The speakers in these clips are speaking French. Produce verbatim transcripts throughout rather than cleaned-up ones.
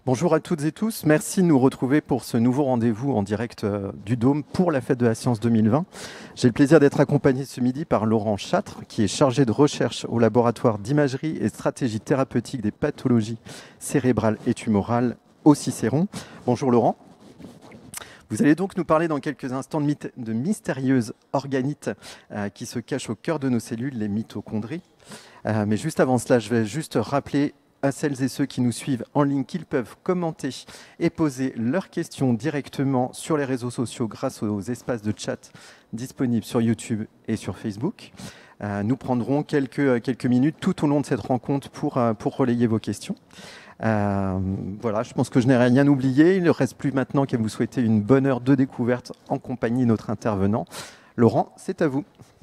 Bonjour à toutes et tous, merci de nous retrouver pour ce nouveau rendez-vous en direct euh, du Dôme pour la Fête de la Science deux mille vingt. J'ai le plaisir d'être accompagné ce midi par Laurent Châtre, qui est chargé de recherche au laboratoire d'imagerie et stratégie thérapeutique des pathologies cérébrales et tumorales au Cicéron. Bonjour Laurent. Vous allez donc nous parler dans quelques instants de, myth- de mystérieuses organites euh, qui se cachent au cœur de nos cellules, les mitochondries. Euh, mais juste avant cela, je vais juste rappeler à celles et ceux qui nous suivent en ligne qu'ils peuvent commenter et poser leurs questions directement sur les réseaux sociaux grâce aux espaces de chat disponibles sur YouTube et sur Facebook. Euh, nous prendrons quelques, quelques minutes tout au long de cette rencontre pour, euh, pour relayer vos questions. Euh, voilà, je pense que je n'ai rien oublié. Il ne reste plus maintenant qu'à vous souhaiter une bonne heure de découverte en compagnie de notre intervenant. Laurent, c'est à vous.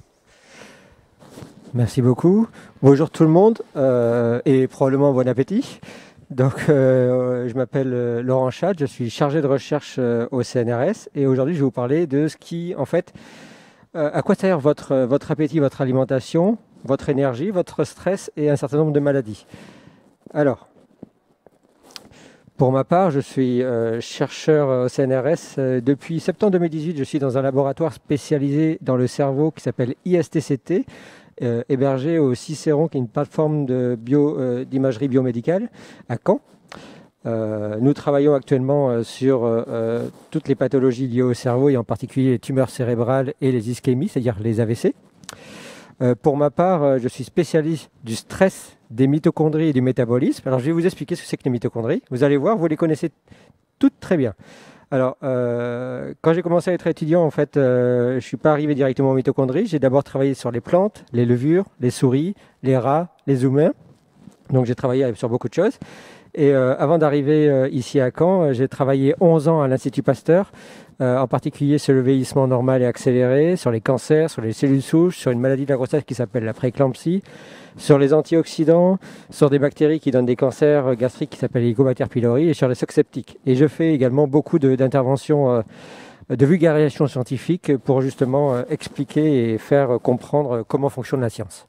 Merci beaucoup. Bonjour tout le monde euh, et probablement bon appétit. Donc, euh, je m'appelle euh, Laurent Châtre, je suis chargé de recherche euh, au C N R S et aujourd'hui je vais vous parler de ce qui, en fait, euh, à quoi sert votre, votre appétit, votre alimentation, votre énergie, votre stress et un certain nombre de maladies. Alors, pour ma part, je suis euh, chercheur au C N R S. Euh, depuis septembre deux mille dix-huit, je suis dans un laboratoire spécialisé dans le cerveau qui s'appelle I S T C T. Euh, hébergé au Cicéron, qui est une plateforme de bio, euh, d'imagerie biomédicale à Caen. Euh, nous travaillons actuellement euh, sur euh, toutes les pathologies liées au cerveau et en particulier les tumeurs cérébrales et les ischémies, c'est-à-dire les A V C. Euh, pour ma part, euh, je suis spécialiste du stress, des mitochondries et du métabolisme. Alors je vais vous expliquer ce que c'est que les mitochondries. Vous allez voir, vous les connaissez toutes très bien. Alors, euh, quand j'ai commencé à être étudiant, en fait, euh, je ne suis pas arrivé directement aux mitochondries. J'ai d'abord travaillé sur les plantes, les levures, les souris, les rats, les humains. Donc, j'ai travaillé sur beaucoup de choses. Et euh, avant d'arriver euh, ici à Caen, euh, j'ai travaillé onze ans à l'Institut Pasteur, euh, en particulier sur le vieillissement normal et accéléré, sur les cancers, sur les cellules souches, sur une maladie de la grossesse qui s'appelle la prééclampsie, sur les antioxydants, sur des bactéries qui donnent des cancers gastriques qui s'appellent les Helicobacter pylori et sur les socs septiques. Et je fais également beaucoup de, d'interventions euh, de vulgarisation scientifique pour justement euh, expliquer et faire comprendre comment fonctionne la science.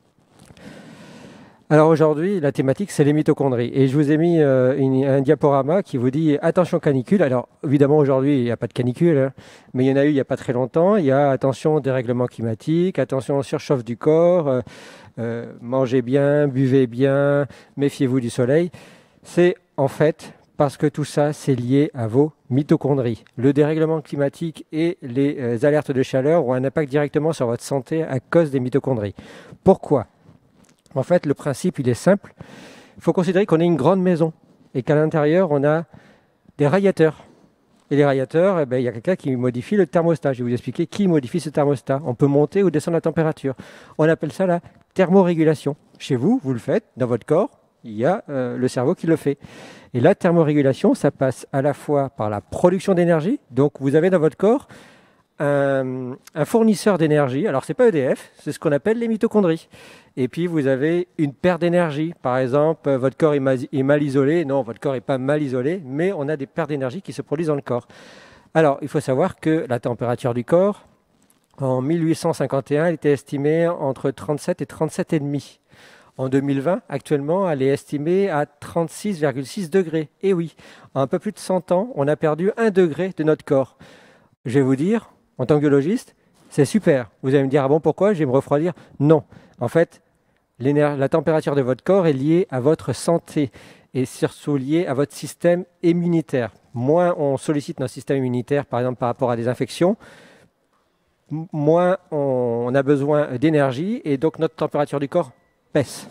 Alors aujourd'hui, la thématique, c'est les mitochondries. Et je vous ai mis euh, une, un diaporama qui vous dit « Attention canicule ». Alors évidemment, aujourd'hui, il n'y a pas de canicule, hein, mais il y en a eu il n'y a pas très longtemps. Il y a « Attention dérèglement climatique »,« Attention surchauffe du corps euh, »,« euh, Mangez bien, buvez bien, méfiez-vous du soleil ». C'est en fait parce que tout ça, c'est lié à vos mitochondries. Le dérèglement climatique et les euh, alertes de chaleur ont un impact directement sur votre santé à cause des mitochondries. Pourquoi ? En fait, le principe, il est simple. Il faut considérer qu'on est une grande maison et qu'à l'intérieur, on a des radiateurs. Et les radiateurs, eh ben, il y a quelqu'un qui modifie le thermostat. Je vais vous expliquer qui modifie ce thermostat. On peut monter ou descendre la température. On appelle ça la thermorégulation. Chez vous, vous le faites. Dans votre corps, il y a euh, le cerveau qui le fait. Et la thermorégulation, ça passe à la fois par la production d'énergie. Donc, vous avez dans votre corps un, un fournisseur d'énergie. Alors, ce n'est pas E D F, c'est ce qu'on appelle les mitochondries. Et puis, vous avez une perte d'énergie. Par exemple, votre corps est mal, est mal isolé. Non, votre corps n'est pas mal isolé, mais on a des pertes d'énergie qui se produisent dans le corps. Alors, il faut savoir que la température du corps, en mille huit cent cinquante et un, elle était estimée entre trente-sept et trente-sept virgule cinq. En deux mille vingt, actuellement, elle est estimée à trente-six virgule six degrés. Et oui, en un peu plus de cent ans, on a perdu un degré de notre corps. Je vais vous dire, en tant que biologiste, c'est super. Vous allez me dire, ah bon, pourquoi je vais me refroidir? Non. En fait, la température de votre corps est liée à votre santé et surtout liée à votre système immunitaire. Moins on sollicite notre système immunitaire, par exemple par rapport à des infections, moins on a besoin d'énergie et donc notre température du corps baisse.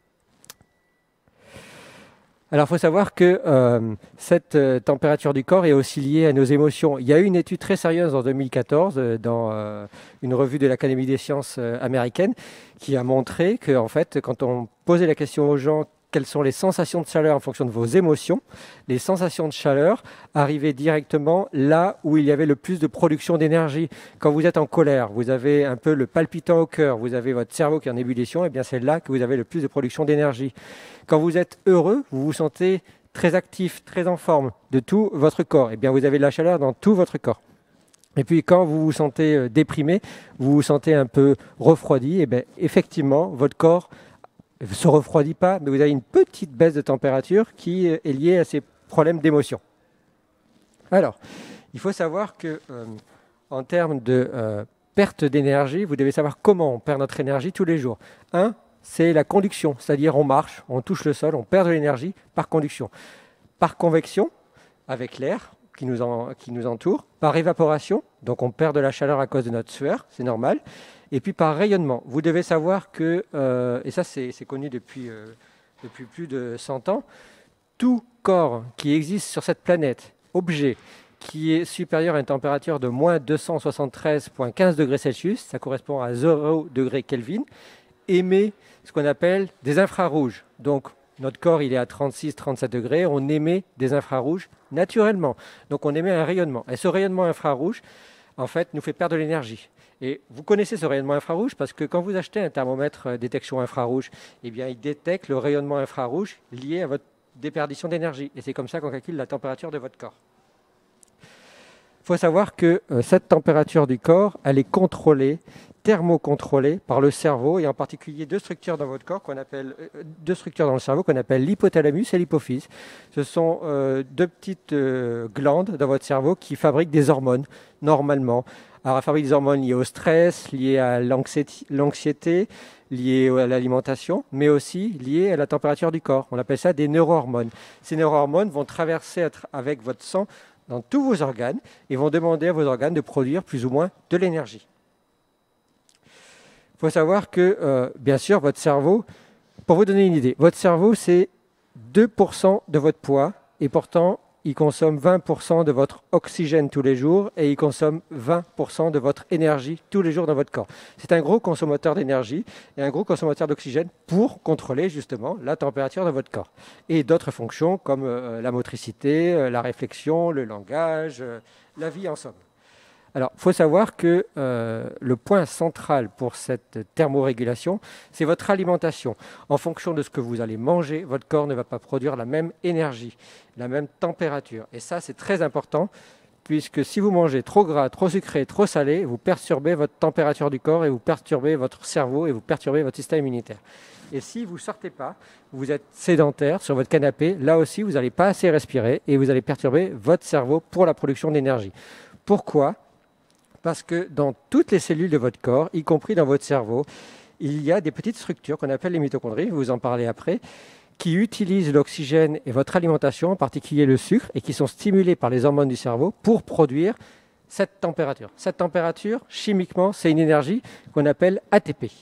Alors, il faut savoir que euh, cette euh, température du corps est aussi liée à nos émotions. Il y a eu une étude très sérieuse en deux mille quatorze euh, dans euh, une revue de l'Académie des sciences euh, américaine qui a montré que, en fait, quand on posait la question aux gens quelles sont les sensations de chaleur en fonction de vos émotions, les sensations de chaleur arrivaient directement là où il y avait le plus de production d'énergie. Quand vous êtes en colère, vous avez un peu le palpitant au cœur, vous avez votre cerveau qui est en ébullition, et bien c'est là que vous avez le plus de production d'énergie. Quand vous êtes heureux, vous vous sentez très actif, très en forme de tout votre corps. Et bien vous avez de la chaleur dans tout votre corps. Et puis quand vous vous sentez déprimé, vous vous sentez un peu refroidi, et bien effectivement votre corps ne se refroidit pas, mais vous avez une petite baisse de température qui est liée à ces problème d'émotion. Alors, il faut savoir que euh, en termes de euh, perte d'énergie, vous devez savoir comment on perd notre énergie tous les jours. Un, c'est la conduction, c'est-à-dire on marche, on touche le sol, on perd de l'énergie par conduction. Par convection, avec l'air qui nous, en, qui nous entoure, par évaporation, donc on perd de la chaleur à cause de notre sueur, c'est normal, et puis par rayonnement. Vous devez savoir que, euh, et ça c'est connu depuis, euh, depuis plus de cent ans, tout corps qui existe sur cette planète, objet, qui est supérieur à une température de moins deux cent soixante-treize virgule quinze degrés Celsius, ça correspond à zéro degré Kelvin, émet ce qu'on appelle des infrarouges. Donc notre corps il est à trente-six à trente-sept degrés, on émet des infrarouges naturellement. Donc on émet un rayonnement. Et ce rayonnement infrarouge, en fait, nous fait perdre de l'énergie. Et vous connaissez ce rayonnement infrarouge parce que quand vous achetez un thermomètre détection infrarouge, eh bien, il détecte le rayonnement infrarouge lié à votre déperdition d'énergie. Et c'est comme ça qu'on calcule la température de votre corps. Il faut savoir que euh, cette température du corps, elle est contrôlée, thermocontrôlée par le cerveau et en particulier deux structures dans votre corps qu'on appelle euh, deux structures dans le cerveau qu'on appelle l'hypothalamus et l'hypophyse. Ce sont euh, deux petites euh, glandes dans votre cerveau qui fabriquent des hormones normalement. Alors, elles fabriquent des hormones liées au stress, liées à l'anxiété, liées à l'alimentation, mais aussi liées à la température du corps. On appelle ça des neurohormones. Ces neurohormones vont traverser avec votre sang dans tous vos organes et vont demander à vos organes de produire plus ou moins de l'énergie. Il faut savoir que, euh, bien sûr, votre cerveau, pour vous donner une idée, votre cerveau, c'est deux pour cent de votre poids et pourtant, il consomme vingt pour cent de votre oxygène tous les jours et il consomme vingt pour cent de votre énergie tous les jours dans votre corps. C'est un gros consommateur d'énergie et un gros consommateur d'oxygène pour contrôler justement la température de votre corps. Et d'autres fonctions comme euh, la motricité, euh, la réflexion, le langage, euh, la vie en somme. Alors, il faut savoir que euh, le point central pour cette thermorégulation, c'est votre alimentation. En fonction de ce que vous allez manger, votre corps ne va pas produire la même énergie, la même température. Et ça, c'est très important, puisque si vous mangez trop gras, trop sucré, trop salé, vous perturbez votre température du corps et vous perturbez votre cerveau et vous perturbez votre système immunitaire. Et si vous ne sortez pas, vous êtes sédentaire sur votre canapé, là aussi, vous n'allez pas assez respirer et vous allez perturber votre cerveau pour la production d'énergie. Pourquoi ? Parce que dans toutes les cellules de votre corps, y compris dans votre cerveau, il y a des petites structures qu'on appelle les mitochondries, vous en parlez après, qui utilisent l'oxygène et votre alimentation, en particulier le sucre, et qui sont stimulées par les hormones du cerveau pour produire cette température. Cette température, chimiquement, c'est une énergie qu'on appelle A T P.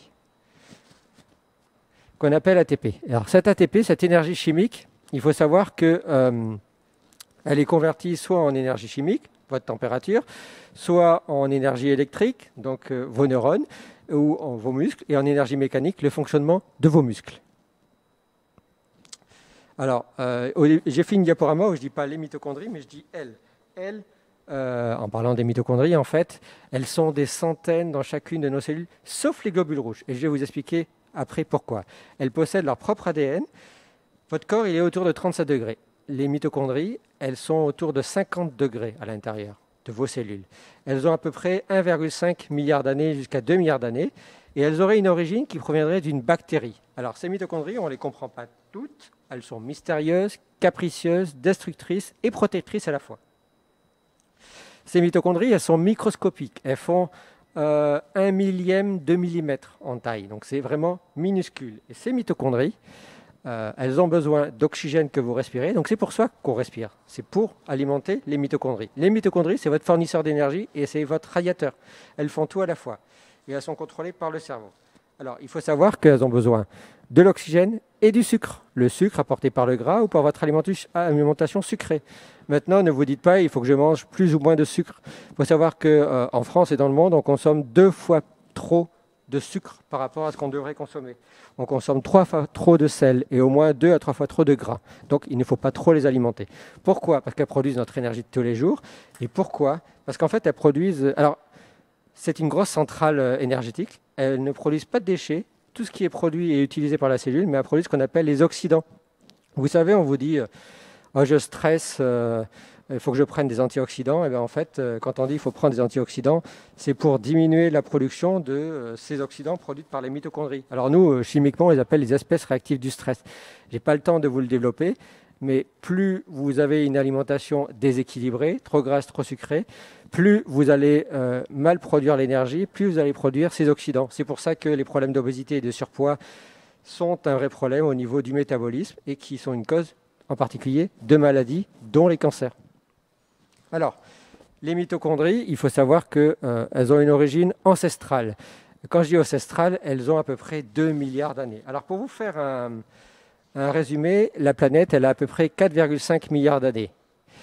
Qu'on appelle A T P. Alors cette A T P, cette énergie chimique, il faut savoir qu'elle euh, est convertie soit en énergie chimique, votre température, soit en énergie électrique, donc euh, vos neurones, ou en vos muscles, et en énergie mécanique, le fonctionnement de vos muscles. Alors, euh, j'ai fait une diaporama où je ne dis pas les mitochondries, mais je dis elles. Elles, euh, en parlant des mitochondries, en fait, elles sont des centaines dans chacune de nos cellules, sauf les globules rouges. Et je vais vous expliquer après pourquoi. Elles possèdent leur propre A D N. Votre corps, il est autour de trente-sept degrés. Les mitochondries, elles sont autour de cinquante degrés à l'intérieur de vos cellules. Elles ont à peu près un virgule cinq milliard d'années jusqu'à deux milliards d'années et elles auraient une origine qui proviendrait d'une bactérie. Alors ces mitochondries, on ne les comprend pas toutes, elles sont mystérieuses, capricieuses, destructrices et protectrices à la fois. Ces mitochondries, elles sont microscopiques, elles font euh, un millième de millimètre en taille, donc c'est vraiment minuscule. Et ces mitochondries, Euh, elles ont besoin d'oxygène que vous respirez, donc c'est pour ça qu'on respire. C'est pour alimenter les mitochondries. Les mitochondries, c'est votre fournisseur d'énergie et c'est votre radiateur. Elles font tout à la fois et elles sont contrôlées par le cerveau. Alors, il faut savoir qu'elles ont besoin de l'oxygène et du sucre. Le sucre apporté par le gras ou par votre alimentation sucrée. Maintenant, ne vous dites pas, il faut que je mange plus ou moins de sucre. Il faut savoir qu'en euh, France et dans le monde, on consomme deux fois trop de sucre par rapport à ce qu'on devrait consommer. On consomme trois fois trop de sel et au moins deux à trois fois trop de gras. Donc, il ne faut pas trop les alimenter. Pourquoi ? Parce qu'elles produisent notre énergie de tous les jours. Et pourquoi ? Parce qu'en fait, elles produisent... Alors, c'est une grosse centrale énergétique. Elles ne produisent pas de déchets. Tout ce qui est produit est utilisé par la cellule, mais elles produisent ce qu'on appelle les oxydants. Vous savez, on vous dit oh, « je stresse, euh, il faut que je prenne des antioxydants ». Et bien, en fait, quand on dit qu'il faut prendre des antioxydants, c'est pour diminuer la production de euh, ces oxydants produits par les mitochondries. Alors nous, euh, chimiquement, on les appelle les espèces réactives du stress. Je n'ai pas le temps de vous le développer. mais plus vous avez une alimentation déséquilibrée, trop grasse, trop sucrée, plus vous allez euh, mal produire l'énergie, plus vous allez produire ces oxydants. C'est pour ça que les problèmes d'obésité et de surpoids sont un vrai problème au niveau du métabolisme et qui sont une cause en particulier de maladies, dont les cancers. Alors, les mitochondries, il faut savoir qu'elles euh, ont une origine ancestrale. Quand je dis ancestrale, elles ont à peu près deux milliards d'années. Alors, pour vous faire un, un résumé, la planète, elle a à peu près quatre virgule cinq milliards d'années.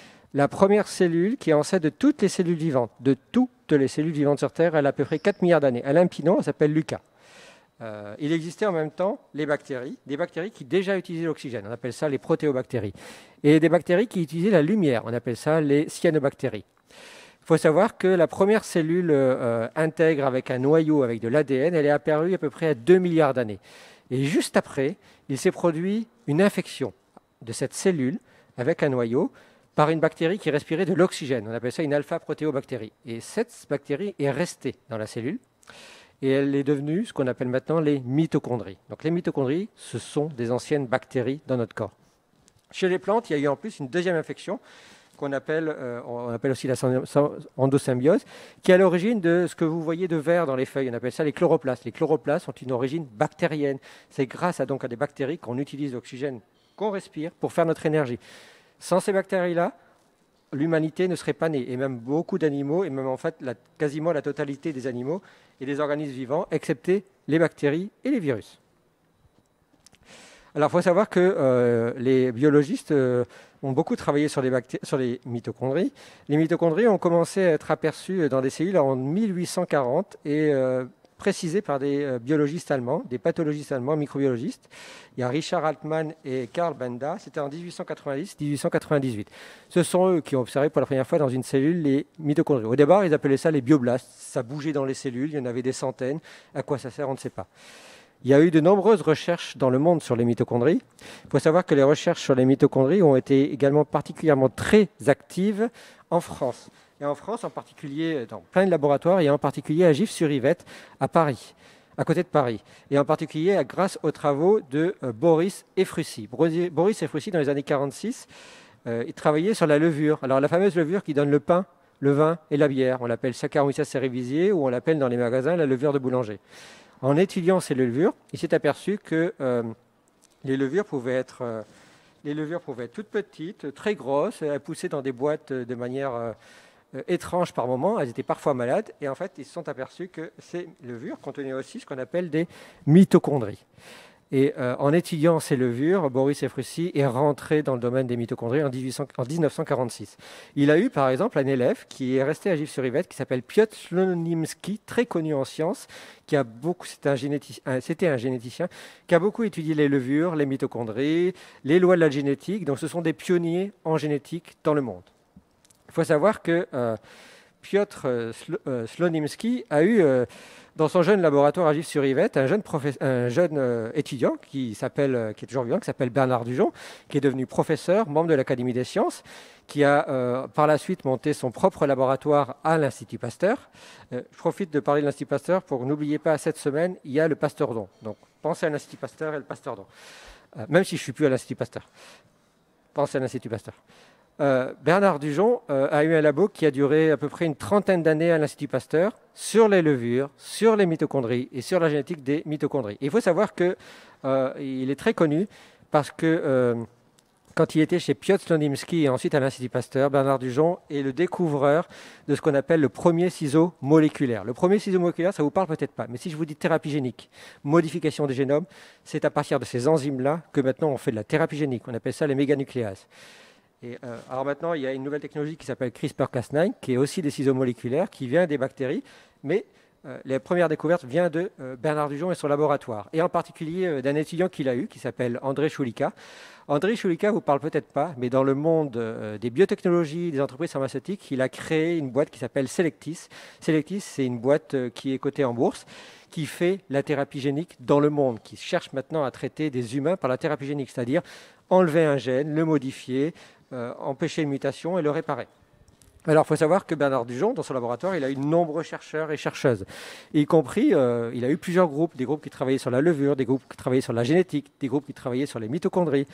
La première cellule qui est ancêtre de toutes les cellules vivantes, de toutes les cellules vivantes sur Terre, elle a à peu près quatre milliards d'années. Elle a un petit nom, elle s'appelle Lucas. Euh, il existait en même temps les bactéries, des bactéries qui déjà utilisaient l'oxygène, on appelle ça les protéobactéries, et des bactéries qui utilisaient la lumière, on appelle ça les cyanobactéries. Il faut savoir que la première cellule euh, intègre avec un noyau, avec de l'A D N, elle est apparue à peu près à deux milliards d'années. Et juste après, il s'est produit une infection de cette cellule avec un noyau par une bactérie qui respirait de l'oxygène. On appelle ça une alpha-protéobactérie. Et cette bactérie est restée dans la cellule et elle est devenue ce qu'on appelle maintenant les mitochondries. Donc les mitochondries, ce sont des anciennes bactéries dans notre corps. Chez les plantes, il y a eu en plus une deuxième infection qu'on appelle, euh, on appelle aussi la endosymbiose, qui est à l'origine de ce que vous voyez de vert dans les feuilles. On appelle ça les chloroplastes. Les chloroplastes ont une origine bactérienne. C'est grâce à, donc, à des bactéries qu'on utilise l'oxygène qu'on respire pour faire notre énergie. Sans ces bactéries-là, l'humanité ne serait pas née, et même beaucoup d'animaux, et même en fait la, quasiment la totalité des animaux et des organismes vivants, excepté les bactéries et les virus. Alors, il faut savoir que euh, les biologistes euh, ont beaucoup travaillé sur les, bacté- sur les mitochondries. Les mitochondries ont commencé à être aperçues dans des cellules en mille huit cent quarante et euh, précisées par des euh, biologistes allemands, des pathologistes allemands, microbiologistes. Il y a Richard Altman et Karl Benda, c'était en dix-huit cent quatre-vingt-dix dix-huit cent quatre-vingt-dix-huit. Ce sont eux qui ont observé pour la première fois dans une cellule les mitochondries. Au départ, ils appelaient ça les bioblastes. Ça bougeait dans les cellules, il y en avait des centaines. À quoi ça sert, on ne sait pas. Il y a eu de nombreuses recherches dans le monde sur les mitochondries. Il faut savoir que les recherches sur les mitochondries ont été également particulièrement très actives en France. Et en France, en particulier dans plein de laboratoires, et en particulier à Gif-sur-Yvette, à Paris, à côté de Paris. Et en particulier grâce aux travaux de euh, Boris Ephrussi. Boris Ephrussi, dans les années quarante-six, euh, il travaillait sur la levure. Alors la fameuse levure qui donne le pain, le vin et la bière. On l'appelle Saccharomyces cerevisiae, ou on l'appelle dans les magasins la levure de boulanger. En étudiant ces levures, il s'est aperçu que euh, les, levures pouvaient être, euh, les levures pouvaient être toutes petites, très grosses, elles poussaient dans des boîtes de manière euh, euh, étrange par moment, elles étaient parfois malades, et en fait, ils se sont aperçus que ces levures contenaient aussi ce qu'on appelle des mitochondries. Et euh, en étudiant ces levures, Boris Ephrussi est rentré dans le domaine des mitochondries en, dix-huit cents, en dix-neuf cent quarante-six. Il a eu par exemple un élève qui est resté à Gif-sur-Yvette, qui s'appelle Piotr Slonimsky, très connu en sciences, qui a beaucoup, c'était un généticien, c'était un généticien qui a beaucoup étudié les levures, les mitochondries, les lois de la génétique. Donc ce sont des pionniers en génétique dans le monde. Il faut savoir que euh, Piotr euh, Sl- euh, Slonimsky a eu euh, dans son jeune laboratoire à Gif-sur-Yvette, un jeune, professe- un jeune euh, étudiant qui, s'appelle, euh, qui est toujours vivant, qui s'appelle Bernard Dujon, qui est devenu professeur, membre de l'Académie des sciences, qui a euh, par la suite monté son propre laboratoire à l'Institut Pasteur. Euh, je profite de parler de l'Institut Pasteur pour n'oubliez pas, cette semaine, il y a le Pasteur Don. Donc pensez à l'Institut Pasteur et le Pasteur Don. Euh, même si je ne suis plus à l'Institut Pasteur. Pensez à l'Institut Pasteur. Euh, Bernard Dujon euh, a eu un labo qui a duré à peu près une trentaine d'années à l'Institut Pasteur sur les levures, sur les mitochondries et sur la génétique des mitochondries. Et il faut savoir qu'il euh, est très connu parce que euh, quand il était chez Piotr Slonimsky et ensuite à l'Institut Pasteur, Bernard Dujon est le découvreur de ce qu'on appelle le premier ciseau moléculaire. Le premier ciseau moléculaire, ça ne vous parle peut-être pas, mais si je vous dis thérapie génique, modification des génomes, c'est à partir de ces enzymes-là que maintenant on fait de la thérapie génique. On appelle ça les méganucléases. Et, euh, alors maintenant, il y a une nouvelle technologie qui s'appelle CRISPR Cas neuf, qui est aussi des ciseaux moléculaires, qui vient des bactéries, mais euh, la première découverte vient de euh, Bernard Dujon et son laboratoire, et en particulier euh, d'un étudiant qu'il a eu, qui s'appelle André Choulika. André Choulika ne vous parle peut-être pas, mais dans le monde euh, des biotechnologies, des entreprises pharmaceutiques, il a créé une boîte qui s'appelle Selectis. Selectis, c'est une boîte euh, qui est cotée en bourse, qui fait la thérapie génique dans le monde, qui cherche maintenant à traiter des humains par la thérapie génique, c'est-à-dire enlever un gène, le modifier, Euh, empêcher une mutation et le réparer. Alors, il faut savoir que Bernard Dujon, dans son laboratoire, il a eu de nombreux chercheurs et chercheuses, y compris, euh, il a eu plusieurs groupes, des groupes qui travaillaient sur la levure, des groupes qui travaillaient sur la génétique, des groupes qui travaillaient sur les mitochondries.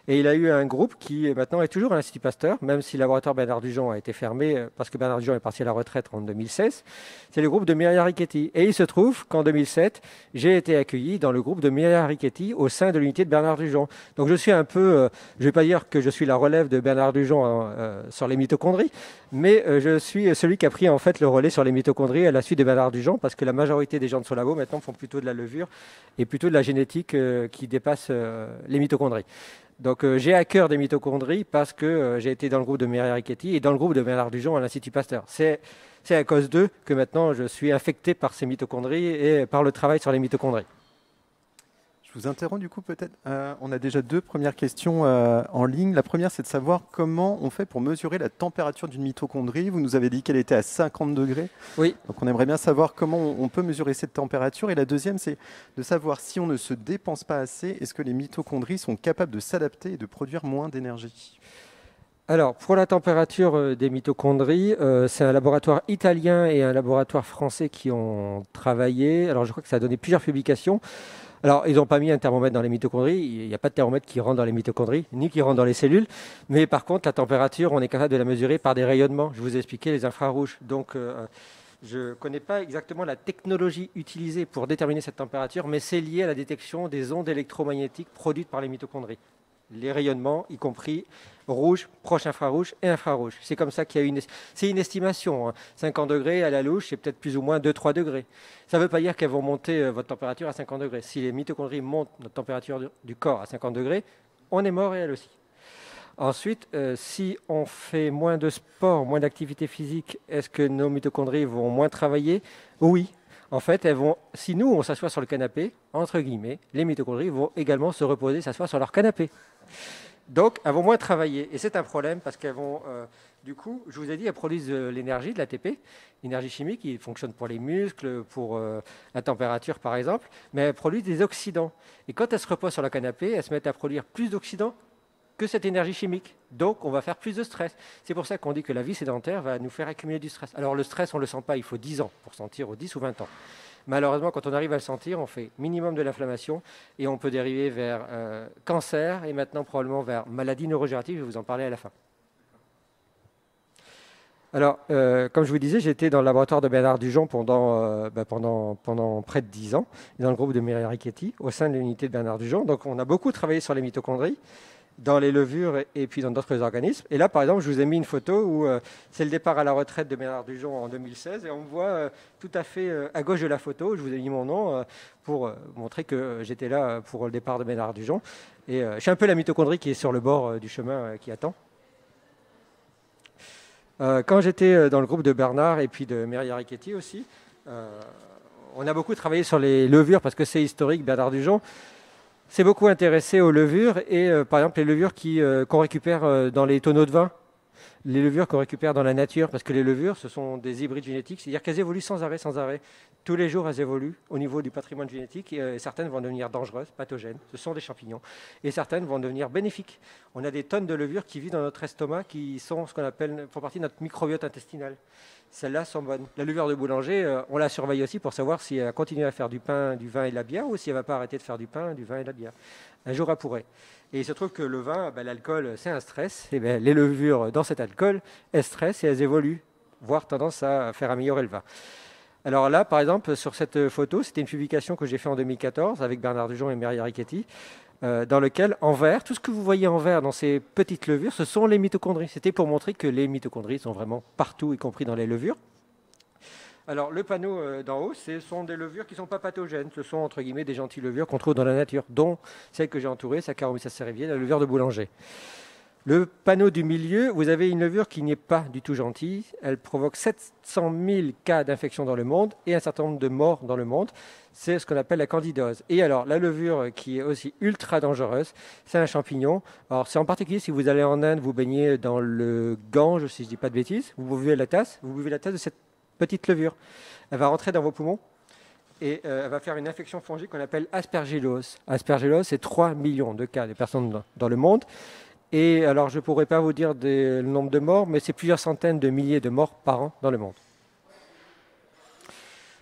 Et il a eu un groupe qui maintenant est toujours à l'Institut Pasteur, même si le laboratoire Bernard Dujon a été fermé parce que Bernard Dujon est parti à la retraite en deux mille seize. C'est le groupe de Myriam Richetti. Et il se trouve qu'en deux mille sept, j'ai été accueilli dans le groupe de Myriam Richetti au sein de l'unité de Bernard Dujon. Donc je suis un peu, euh, je ne vais pas dire que je suis la relève de Bernard Dujon hein, euh, sur les mitochondries, mais euh, je suis celui qui a pris en fait le relais sur les mitochondries à la suite de Bernard Dujon, parce que la majorité des gens de son labo maintenant font plutôt de la levure et plutôt de la génétique euh, qui dépasse euh, les mitochondries. Donc euh, j'ai à cœur des mitochondries parce que euh, j'ai été dans le groupe de Myriam Richetti et dans le groupe de Bernard Dujon à l'Institut Pasteur. C'est, c'est à cause d'eux que maintenant je suis infecté par ces mitochondries et par le travail sur les mitochondries. Je vous interromps du coup peut-être. Euh, on a déjà deux premières questions euh, en ligne. La première, c'est de savoir comment on fait pour mesurer la température d'une mitochondrie. Vous nous avez dit qu'elle était à cinquante degrés. Oui. Donc on aimerait bien savoir comment on peut mesurer cette température. Et la deuxième, c'est de savoir si on ne se dépense pas assez, est-ce que les mitochondries sont capables de s'adapter et de produire moins d'énergie ? Alors, pour la température des mitochondries, euh, c'est un laboratoire italien et un laboratoire français qui ont travaillé. Alors, je crois que ça a donné plusieurs publications. Alors, ils n'ont pas mis un thermomètre dans les mitochondries. Il n'y a pas de thermomètre qui rentre dans les mitochondries, ni qui rentre dans les cellules. Mais par contre, la température, on est capable de la mesurer par des rayonnements. Je vous ai expliqué les infrarouges. Donc, euh, je ne connais pas exactement la technologie utilisée pour déterminer cette température, mais c'est lié à la détection des ondes électromagnétiques produites par les mitochondries. Les rayonnements, y compris rouge, proche infrarouge et infrarouge. C'est comme ça qu'il y a une, c'est une estimation. Hein. cinquante degrés à la louche, c'est peut-être plus ou moins deux à trois degrés. Ça ne veut pas dire qu'elles vont monter euh, votre température à cinquante degrés. Si les mitochondries montent notre température du, du corps à cinquante degrés, on est mort et elle aussi. Ensuite, euh, si on fait moins de sport, moins d'activité physique, est-ce que nos mitochondries vont moins travailler ? Oui. En fait, elles vont, si nous, on s'assoit sur le canapé, entre guillemets, les mitochondries vont également se reposer, s'asseoir sur leur canapé. Donc, elles vont moins travailler. Et c'est un problème parce qu'elles vont, euh, du coup, je vous ai dit, elles produisent de l'énergie, de l'A T P, l'énergie chimique qui fonctionne pour les muscles, pour euh, la température, par exemple, mais elles produisent des oxydants. Et quand elles se reposent sur le canapé, elles se mettent à produire plus d'oxydants que cette énergie chimique. Donc, on va faire plus de stress. C'est pour ça qu'on dit que la vie sédentaire va nous faire accumuler du stress. Alors, le stress, on ne le sent pas, il faut dix ans pour sentir, ou dix ou vingt ans. Malheureusement, quand on arrive à le sentir, on fait minimum de l'inflammation et on peut dériver vers euh, cancer et maintenant probablement vers maladie neurodégénérative. Je vais vous en parler à la fin. Alors, euh, comme je vous disais, j'étais dans le laboratoire de Bernard Dujon pendant, euh, bah, pendant, pendant près de dix ans, dans le groupe de Myriam Richetti, au sein de l'unité de Bernard Dujon. Donc, on a beaucoup travaillé sur les mitochondries, dans les levures et puis dans d'autres organismes. Et là, par exemple, je vous ai mis une photo où euh, c'est le départ à la retraite de Bernard Dujon en deux mille seize. Et on me voit euh, tout à fait euh, à gauche de la photo. Je vous ai mis mon nom euh, pour euh, montrer que euh, j'étais là pour le départ de Bernard Dujon. Et euh, je suis un peu la mitochondrie qui est sur le bord euh, du chemin euh, qui attend. Euh, quand j'étais dans le groupe de Bernard et puis de Myriam Richetti aussi, euh, on a beaucoup travaillé sur les levures parce que c'est historique, Bernard Dujon s'est beaucoup intéressé aux levures et euh, par exemple les levures qui, euh, qu'on récupère euh, dans les tonneaux de vin, les levures qu'on récupère dans la nature, parce que les levures, ce sont des hybrides génétiques, c'est-à-dire qu'elles évoluent sans arrêt, sans arrêt. Tous les jours, elles évoluent au niveau du patrimoine génétique et euh, certaines vont devenir dangereuses, pathogènes, ce sont des champignons, et certaines vont devenir bénéfiques. On a des tonnes de levures qui vivent dans notre estomac, qui sont ce qu'on appelle, font partie de notre microbiote intestinal. Celles-là sont bonnes. La levure de boulanger, euh, on la surveille aussi pour savoir si elle continue à faire du pain, du vin et de la bière ou si elle ne va pas arrêter de faire du pain, du vin et de la bière. Un jour, elle pourrait. Et il se trouve que le vin, ben, l'alcool, c'est un stress. Et ben, les levures dans cet alcool, elles stressent et elles évoluent, voire tendance à faire améliorer le vin. Alors là, par exemple, sur cette photo, c'était une publication que j'ai faite en deux mille quatorze avec Bernard Dujon et Myriam Richetti, euh, dans lequel, en vert, tout ce que vous voyez en vert dans ces petites levures, ce sont les mitochondries. C'était pour montrer que les mitochondries sont vraiment partout, y compris dans les levures. Alors, le panneau euh, d'en haut, ce sont des levures qui ne sont pas pathogènes. Ce sont, entre guillemets, des gentilles levures qu'on trouve dans la nature, dont celle que j'ai entourée, Saccharomyces cerevisiae, la levure de boulanger. Le panneau du milieu, vous avez une levure qui n'est pas du tout gentille. Elle provoque sept cent mille cas d'infection dans le monde et un certain nombre de morts dans le monde. C'est ce qu'on appelle la candidose. Et alors, la levure qui est aussi ultra dangereuse, c'est un champignon. Alors, c'est en particulier si vous allez en Inde, vous baignez dans le Gange, si je ne dis pas de bêtises, vous buvez la tasse, vous buvez la tasse de cette petite levure. Elle va rentrer dans vos poumons et euh, elle va faire une infection fongique qu'on appelle aspergillose. Aspergillose, c'est trois millions de cas de personnes dans, dans le monde. Et alors, je ne pourrais pas vous dire des, le nombre de morts, mais c'est plusieurs centaines de milliers de morts par an dans le monde. Il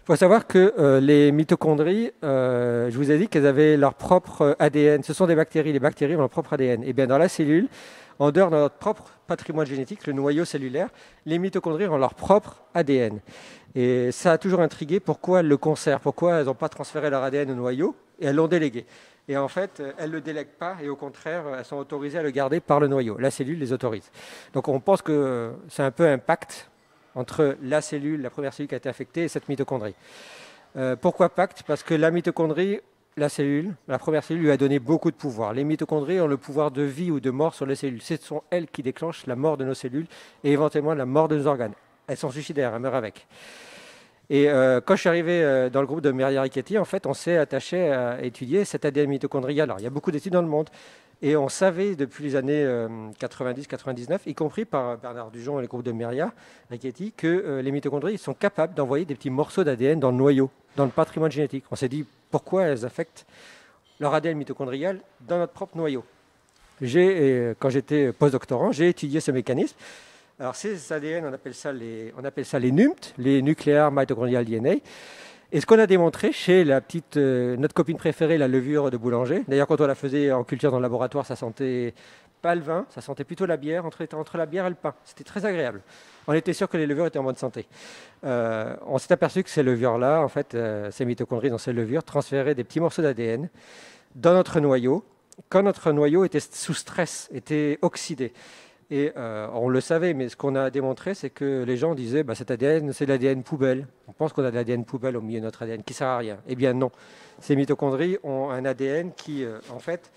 faut savoir que euh, les mitochondries, euh, je vous ai dit qu'elles avaient leur propre A D N. Ce sont des bactéries. Les bactéries ont leur propre A D N. Et bien dans la cellule, en dehors de notre propre patrimoine génétique, le noyau cellulaire, les mitochondries ont leur propre A D N. Et ça a toujours intrigué pourquoi elles le conservent, pourquoi elles n'ont pas transféré leur A D N au noyau et elles l'ont délégué. Et en fait, elles ne le délèguent pas et au contraire, elles sont autorisées à le garder par le noyau. La cellule les autorise. Donc on pense que c'est un peu un pacte entre la cellule, la première cellule qui a été infectée et cette mitochondrie. Euh, pourquoi pacte? Parce que la mitochondrie, la cellule, la première cellule lui a donné beaucoup de pouvoir. Les mitochondries ont le pouvoir de vie ou de mort sur les cellules. Ce sont elles qui déclenchent la mort de nos cellules et éventuellement la mort de nos organes. Elles sont suicidaires, elles meurent avec. Et euh, quand je suis arrivé euh, dans le groupe de Merrier-Richetti, en fait, on s'est attaché à étudier cet A D N mitochondrial. Alors, il y a beaucoup d'études dans le monde. Et on savait depuis les années euh, quatre-vingt-dix quatre-vingt-dix-neuf, y compris par Bernard Dujon et le groupe de Merrier-Richetti, que euh, les mitochondries sont capables d'envoyer des petits morceaux d'A D N dans le noyau, dans le patrimoine génétique. On s'est dit pourquoi elles affectent leur A D N mitochondrial dans notre propre noyau. J'ai, quand j'étais postdoctorant, j'ai étudié ce mécanisme. Alors ces A D N, on appelle ça les, on appelle ça les N U M T, les Nuclear Mitochondrial D N A. Et ce qu'on a démontré chez la petite, euh, notre copine préférée, la levure de boulanger, d'ailleurs quand on la faisait en culture dans le laboratoire, ça sentait pas le vin, ça sentait plutôt la bière, entre, entre la bière et le pain. C'était très agréable. On était sûr que les levures étaient en bonne santé. Euh, on s'est aperçu que ces levures-là, en fait, euh, ces mitochondries dans ces levures, transféraient des petits morceaux d'A D N dans notre noyau, quand notre noyau était sous stress, était oxydé. Et euh, on le savait, mais ce qu'on a démontré, c'est que les gens disaient bah, cet A D N, c'est l'A D N poubelle. On pense qu'on a de l'A D N poubelle au milieu de notre A D N qui ne sert à rien. Eh bien non. Ces mitochondries ont un A D N qui, euh, en fait,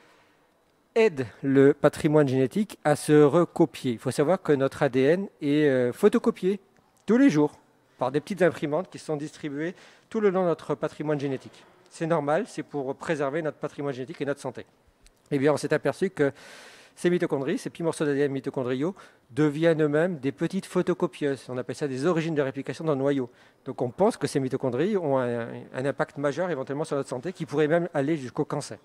aide le patrimoine génétique à se recopier. Il faut savoir que notre A D N est euh, photocopié tous les jours par des petites imprimantes qui sont distribuées tout le long de notre patrimoine génétique. C'est normal, c'est pour préserver notre patrimoine génétique et notre santé. Eh bien, on s'est aperçu que ces mitochondries, ces petits morceaux d'A D N mitochondriaux, deviennent eux-mêmes des petites photocopieuses. On appelle ça des origines de réplication dans le noyau. Donc on pense que ces mitochondries ont un, un impact majeur éventuellement sur notre santé qui pourrait même aller jusqu'au cancer.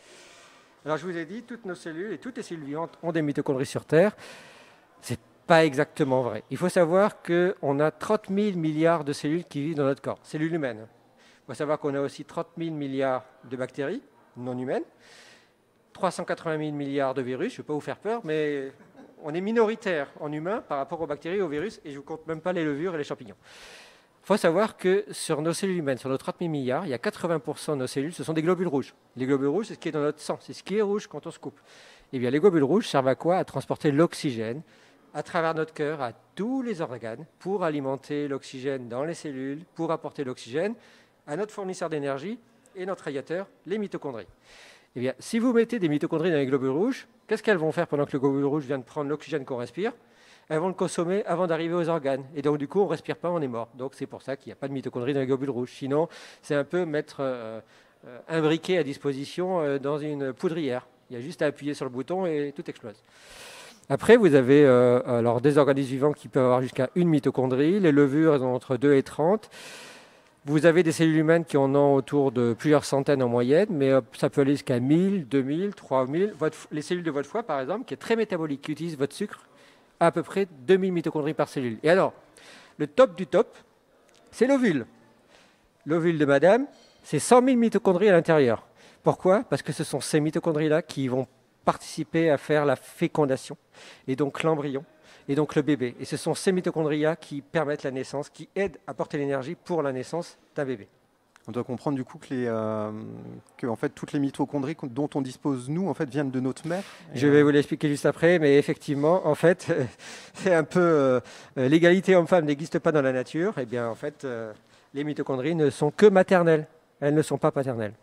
Alors je vous ai dit, toutes nos cellules et toutes les cellules vivantes ont des mitochondries sur Terre. Ce n'est pas exactement vrai. Il faut savoir qu'on a trente mille milliards de cellules qui vivent dans notre corps, cellules humaines. Il faut savoir qu'on a aussi trente mille milliards de bactéries non humaines, trois cent quatre-vingt mille milliards de virus, je ne vais pas vous faire peur, mais on est minoritaire en humains par rapport aux bactéries et aux virus, et je ne vous compte même pas les levures et les champignons. Il faut savoir que sur nos cellules humaines, sur nos trente mille milliards, il y a quatre-vingts pour cent de nos cellules, ce sont des globules rouges. Les globules rouges, c'est ce qui est dans notre sang, c'est ce qui est rouge quand on se coupe. Et bien, les globules rouges servent à quoi? À transporter l'oxygène à travers notre cœur, à tous les organes, pour alimenter l'oxygène dans les cellules, pour apporter l'oxygène à notre fournisseur d'énergie et notre radiateur, les mitochondries. Eh bien, si vous mettez des mitochondries dans les globules rouges, qu'est-ce qu'elles vont faire pendant que le globule rouge vient de prendre l'oxygène qu'on respire? Elles vont le consommer avant d'arriver aux organes. Et donc, du coup, on ne respire pas, on est mort. Donc, c'est pour ça qu'il n'y a pas de mitochondries dans les globules rouges. Sinon, c'est un peu mettre euh, un briquet à disposition euh, dans une poudrière. Il y a juste à appuyer sur le bouton et tout explose. Après, vous avez euh, alors, des organismes vivants qui peuvent avoir jusqu'à une mitochondrie. Les levures, elles ont entre deux et trente. Vous avez des cellules humaines qui en ont autour de plusieurs centaines en moyenne, mais ça peut aller jusqu'à mille, deux mille, trois mille. Votre, les cellules de votre foie, par exemple, qui est très métabolique, qui utilise votre sucre, a à peu près deux mille mitochondries par cellule. Et alors, le top du top, c'est l'ovule. L'ovule de madame, c'est cent mille mitochondries à l'intérieur. Pourquoi? Parce que ce sont ces mitochondries-là qui vont participer à faire la fécondation, et donc l'embryon, et donc le bébé. Et ce sont ces mitochondries qui permettent la naissance, qui aident à porter l'énergie pour la naissance d'un bébé. On doit comprendre du coup que, les, euh, que en fait, toutes les mitochondries dont on dispose, nous, en fait, viennent de notre mère. Je vais vous l'expliquer juste après, mais effectivement, en fait, c'est un peu... Euh, l'égalité homme-femme n'existe pas dans la nature. Eh bien, en fait, euh, les mitochondries ne sont que maternelles. Elles ne sont pas paternelles.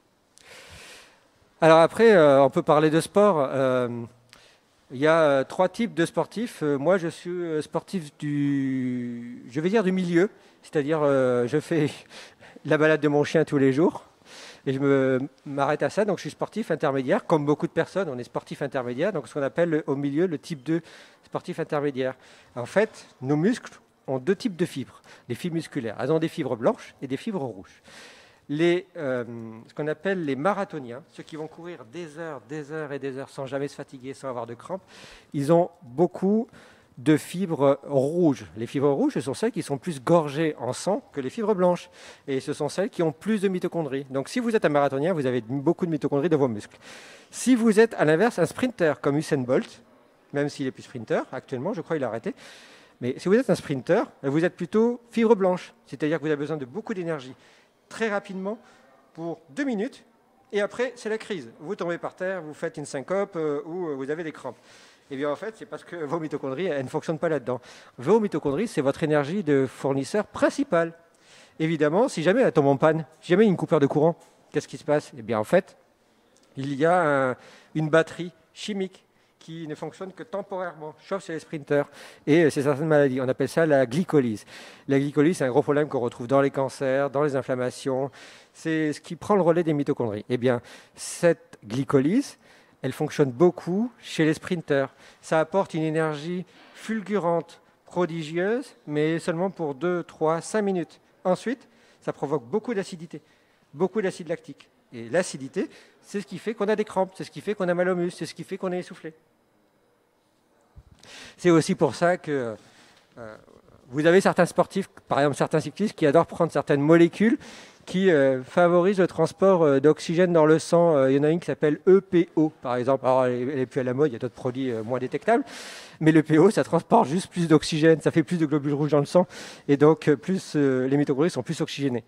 Alors après, euh, on peut parler de sport. Euh, Il y a euh, trois types de sportifs. Euh, moi, je suis euh, sportif du, je vais dire du milieu, c'est-à-dire euh, je fais la balade de mon chien tous les jours et je me, m'arrête à ça. Donc, je suis sportif intermédiaire, comme beaucoup de personnes. On est sportif intermédiaire, donc ce qu'on appelle le, au milieu le type deux sportif intermédiaire. En fait, nos muscles ont deux types de fibres, les fibres musculaires. Elles ont des fibres blanches et des fibres rouges. Les, euh, ce qu'on appelle les marathoniens, ceux qui vont courir des heures, des heures et des heures sans jamais se fatiguer, sans avoir de crampes, ils ont beaucoup de fibres rouges. Les fibres rouges, ce sont celles qui sont plus gorgées en sang que les fibres blanches. Et ce sont celles qui ont plus de mitochondries. Donc si vous êtes un marathonien, vous avez beaucoup de mitochondries dans vos muscles. Si vous êtes à l'inverse un sprinter comme Usain Bolt, même s'il est plus sprinter, actuellement je crois qu'il a arrêté, mais si vous êtes un sprinter, vous êtes plutôt fibre blanche. C'est-à-dire que vous avez besoin de beaucoup d'énergie très rapidement pour deux minutes. Et après, c'est la crise. Vous tombez par terre, vous faites une syncope euh, ou euh, vous avez des crampes. Eh bien, en fait, c'est parce que vos mitochondries, elles ne fonctionnent pas là-dedans. Vos mitochondries, c'est votre énergie de fournisseur principal. Évidemment, si jamais elle tombe en panne, si jamais il y a une coupure de courant, qu'est-ce qui se passe? Eh bien, en fait, il y a un, une batterie chimique qui ne fonctionne que temporairement, sauf chez les sprinters. Et c'est certaines maladies. On appelle ça la glycolyse. La glycolyse, c'est un gros problème qu'on retrouve dans les cancers, dans les inflammations. C'est ce qui prend le relais des mitochondries. Eh bien, cette glycolyse, elle fonctionne beaucoup chez les sprinters. Ça apporte une énergie fulgurante, prodigieuse, mais seulement pour deux, trois, cinq minutes. Ensuite, ça provoque beaucoup d'acidité, beaucoup d'acide lactique. Et l'acidité, c'est ce qui fait qu'on a des crampes, c'est ce qui fait qu'on a mal au muscle, c'est ce qui fait qu'on est essoufflé. C'est aussi pour ça que euh, vous avez certains sportifs, par exemple certains cyclistes, qui adorent prendre certaines molécules qui euh, favorisent le transport euh, d'oxygène dans le sang. Euh, il y en a une qui s'appelle E P O, par exemple. Alors, elle n'est plus à la mode, il y a d'autres produits euh, moins détectables. Mais l'E P O, ça transporte juste plus d'oxygène, ça fait plus de globules rouges dans le sang. Et donc, euh, plus, euh, les mitochondries sont plus oxygénées.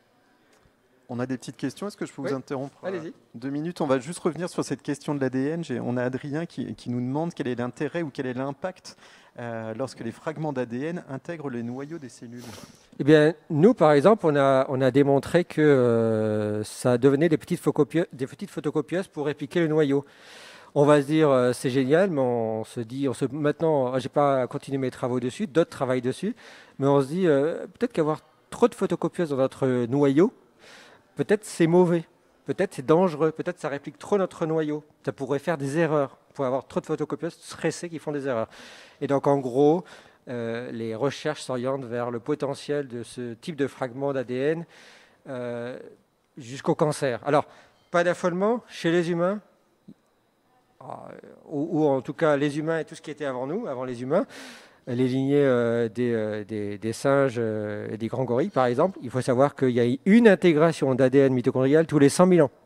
On a des petites questions. Est-ce que je peux oui. vous interrompre Allez-y. Deux minutes. On va juste revenir sur cette question de l'A D N. On a Adrien qui, qui nous demande quel est l'intérêt ou quel est l'impact euh, lorsque les fragments d'A D N intègrent les noyaux des cellules. Eh bien, nous, par exemple, on a, on a démontré que euh, ça devenait des petites, des petites photocopieuses pour répliquer le noyau. On va se dire, euh, c'est génial, mais on se dit, on se, maintenant, je n'ai pas continué mes travaux dessus, d'autres travaillent dessus, mais on se dit, euh, peut-être qu'avoir trop de photocopieuses dans notre noyau, peut-être c'est mauvais, peut-être c'est dangereux, peut-être ça réplique trop notre noyau. Ça pourrait faire des erreurs. Pour avoir trop de photocopieuses stressées qui font des erreurs. Et donc en gros, euh, les recherches s'orientent vers le potentiel de ce type de fragment d'A D N euh, jusqu'au cancer. Alors, pas d'affolement chez les humains, ou, ou en tout cas les humains et tout ce qui était avant nous, avant les humains, les lignées euh, des, euh, des, des singes euh, et des grands gorilles, par exemple. Il faut savoir qu'il y a une intégration d'A D N mitochondrial tous les cent mille ans.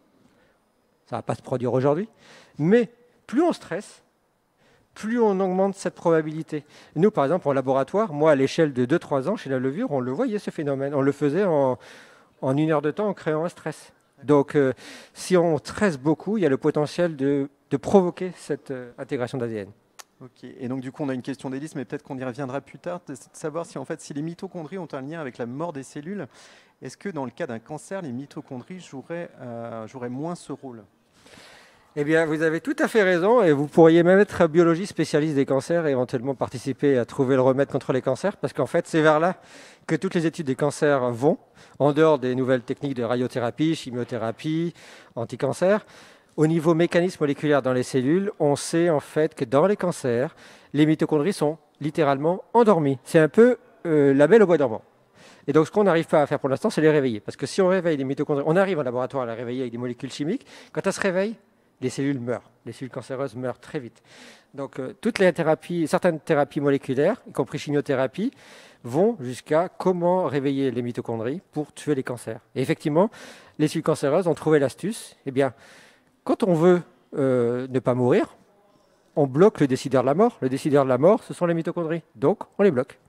Ça ne va pas se produire aujourd'hui, mais plus on stresse, plus on augmente cette probabilité. Nous, par exemple, en laboratoire, moi, à l'échelle de deux trois ans, chez la levure, on le voyait, ce phénomène. On le faisait en, en une heure de temps en créant un stress. Donc, euh, si on stresse beaucoup, il y a le potentiel de, de provoquer cette euh, intégration d'A D N. Ok. Et donc, du coup, on a une question d'Élise, mais peut-être qu'on y reviendra plus tard, de savoir si, en fait, si les mitochondries ont un lien avec la mort des cellules. Est-ce que, dans le cas d'un cancer, les mitochondries joueraient, euh, joueraient moins ce rôle ? Eh bien, vous avez tout à fait raison et vous pourriez même être biologie spécialiste des cancers et éventuellement participer à trouver le remède contre les cancers parce qu'en fait, c'est vers là que toutes les études des cancers vont, en dehors des nouvelles techniques de radiothérapie, chimiothérapie, anticancer. Au niveau mécanisme moléculaire dans les cellules, on sait en fait que dans les cancers, les mitochondries sont littéralement endormies. C'est un peu euh, la belle au bois dormant. Et donc, ce qu'on n'arrive pas à faire pour l'instant, c'est les réveiller. Parce que si on réveille les mitochondries, on arrive en laboratoire à les réveiller avec des molécules chimiques, quand elles se réveillent, les cellules meurent, les cellules cancéreuses meurent très vite. Donc, euh, toutes les thérapies, certaines thérapies moléculaires, y compris chimiothérapie, vont jusqu'à comment réveiller les mitochondries pour tuer les cancers. Et effectivement, les cellules cancéreuses ont trouvé l'astuce. Eh bien, quand on veut euh, ne pas mourir, on bloque le décideur de la mort. Le décideur de la mort, ce sont les mitochondries. Donc, on les bloque.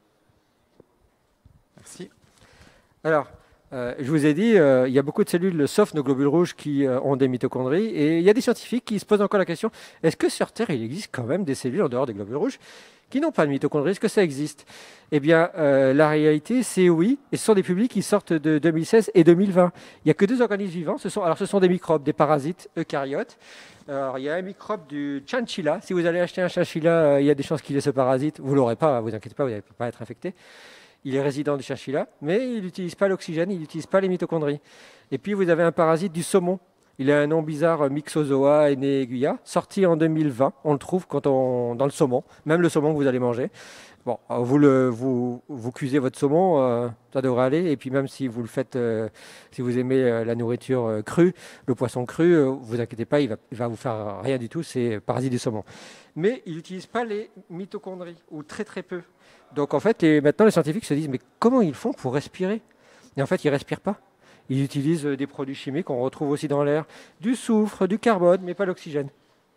Merci. Alors, Euh, je vous ai dit, euh, il y a beaucoup de cellules, sauf nos globules rouges, qui euh, ont des mitochondries. Et il y a des scientifiques qui se posent encore la question, est-ce que sur Terre, il existe quand même des cellules en dehors des globules rouges qui n'ont pas de mitochondries? Est-ce que ça existe? Eh bien, euh, la réalité, c'est oui. Et ce sont des publics qui sortent de deux mille seize et deux mille vingt. Il n'y a que deux organismes vivants. Ce sont, alors, ce sont des microbes, des parasites eucaryotes. Alors, il y a un microbe du chinchilla. Si vous allez acheter un chinchilla, euh, il y a des chances qu'il ait ce parasite. Vous ne l'aurez pas, vous inquiétez pas, vous n'allez pas être infecté. Il est résident du chinchilla, mais il n'utilise pas l'oxygène, il n'utilise pas les mitochondries. Et puis, vous avez un parasite du saumon. Il a un nom bizarre, Myxozoa eneguia, sorti en deux mille vingt. On le trouve quand on, dans le saumon, même le saumon que vous allez manger. Bon, vous, le, vous, vous cuisez votre saumon, euh, ça devrait aller. Et puis même si vous le faites, euh, si vous aimez euh, la nourriture euh, crue, le poisson cru, euh, vous inquiétez pas, il va, il va vous faire rien du tout, c'est parasite du saumon. Mais il n'utilise pas les mitochondries, ou très très peu. Donc en fait, les, maintenant les scientifiques se disent, mais comment ils font pour respirer? Et en fait, ils ne respirent pas. Ils utilisent des produits chimiques qu'on retrouve aussi dans l'air, du soufre, du carbone, mais pas l'oxygène.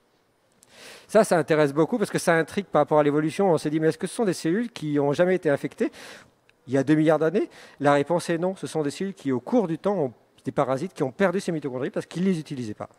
Ça, ça intéresse beaucoup parce que ça intrigue par rapport à l'évolution. On s'est dit, mais est-ce que ce sont des cellules qui n'ont jamais été infectées il y a deux milliards d'années? La réponse est non. Ce sont des cellules qui, au cours du temps, ont des parasites qui ont perdu ces mitochondries parce qu'ils ne les utilisaient pas.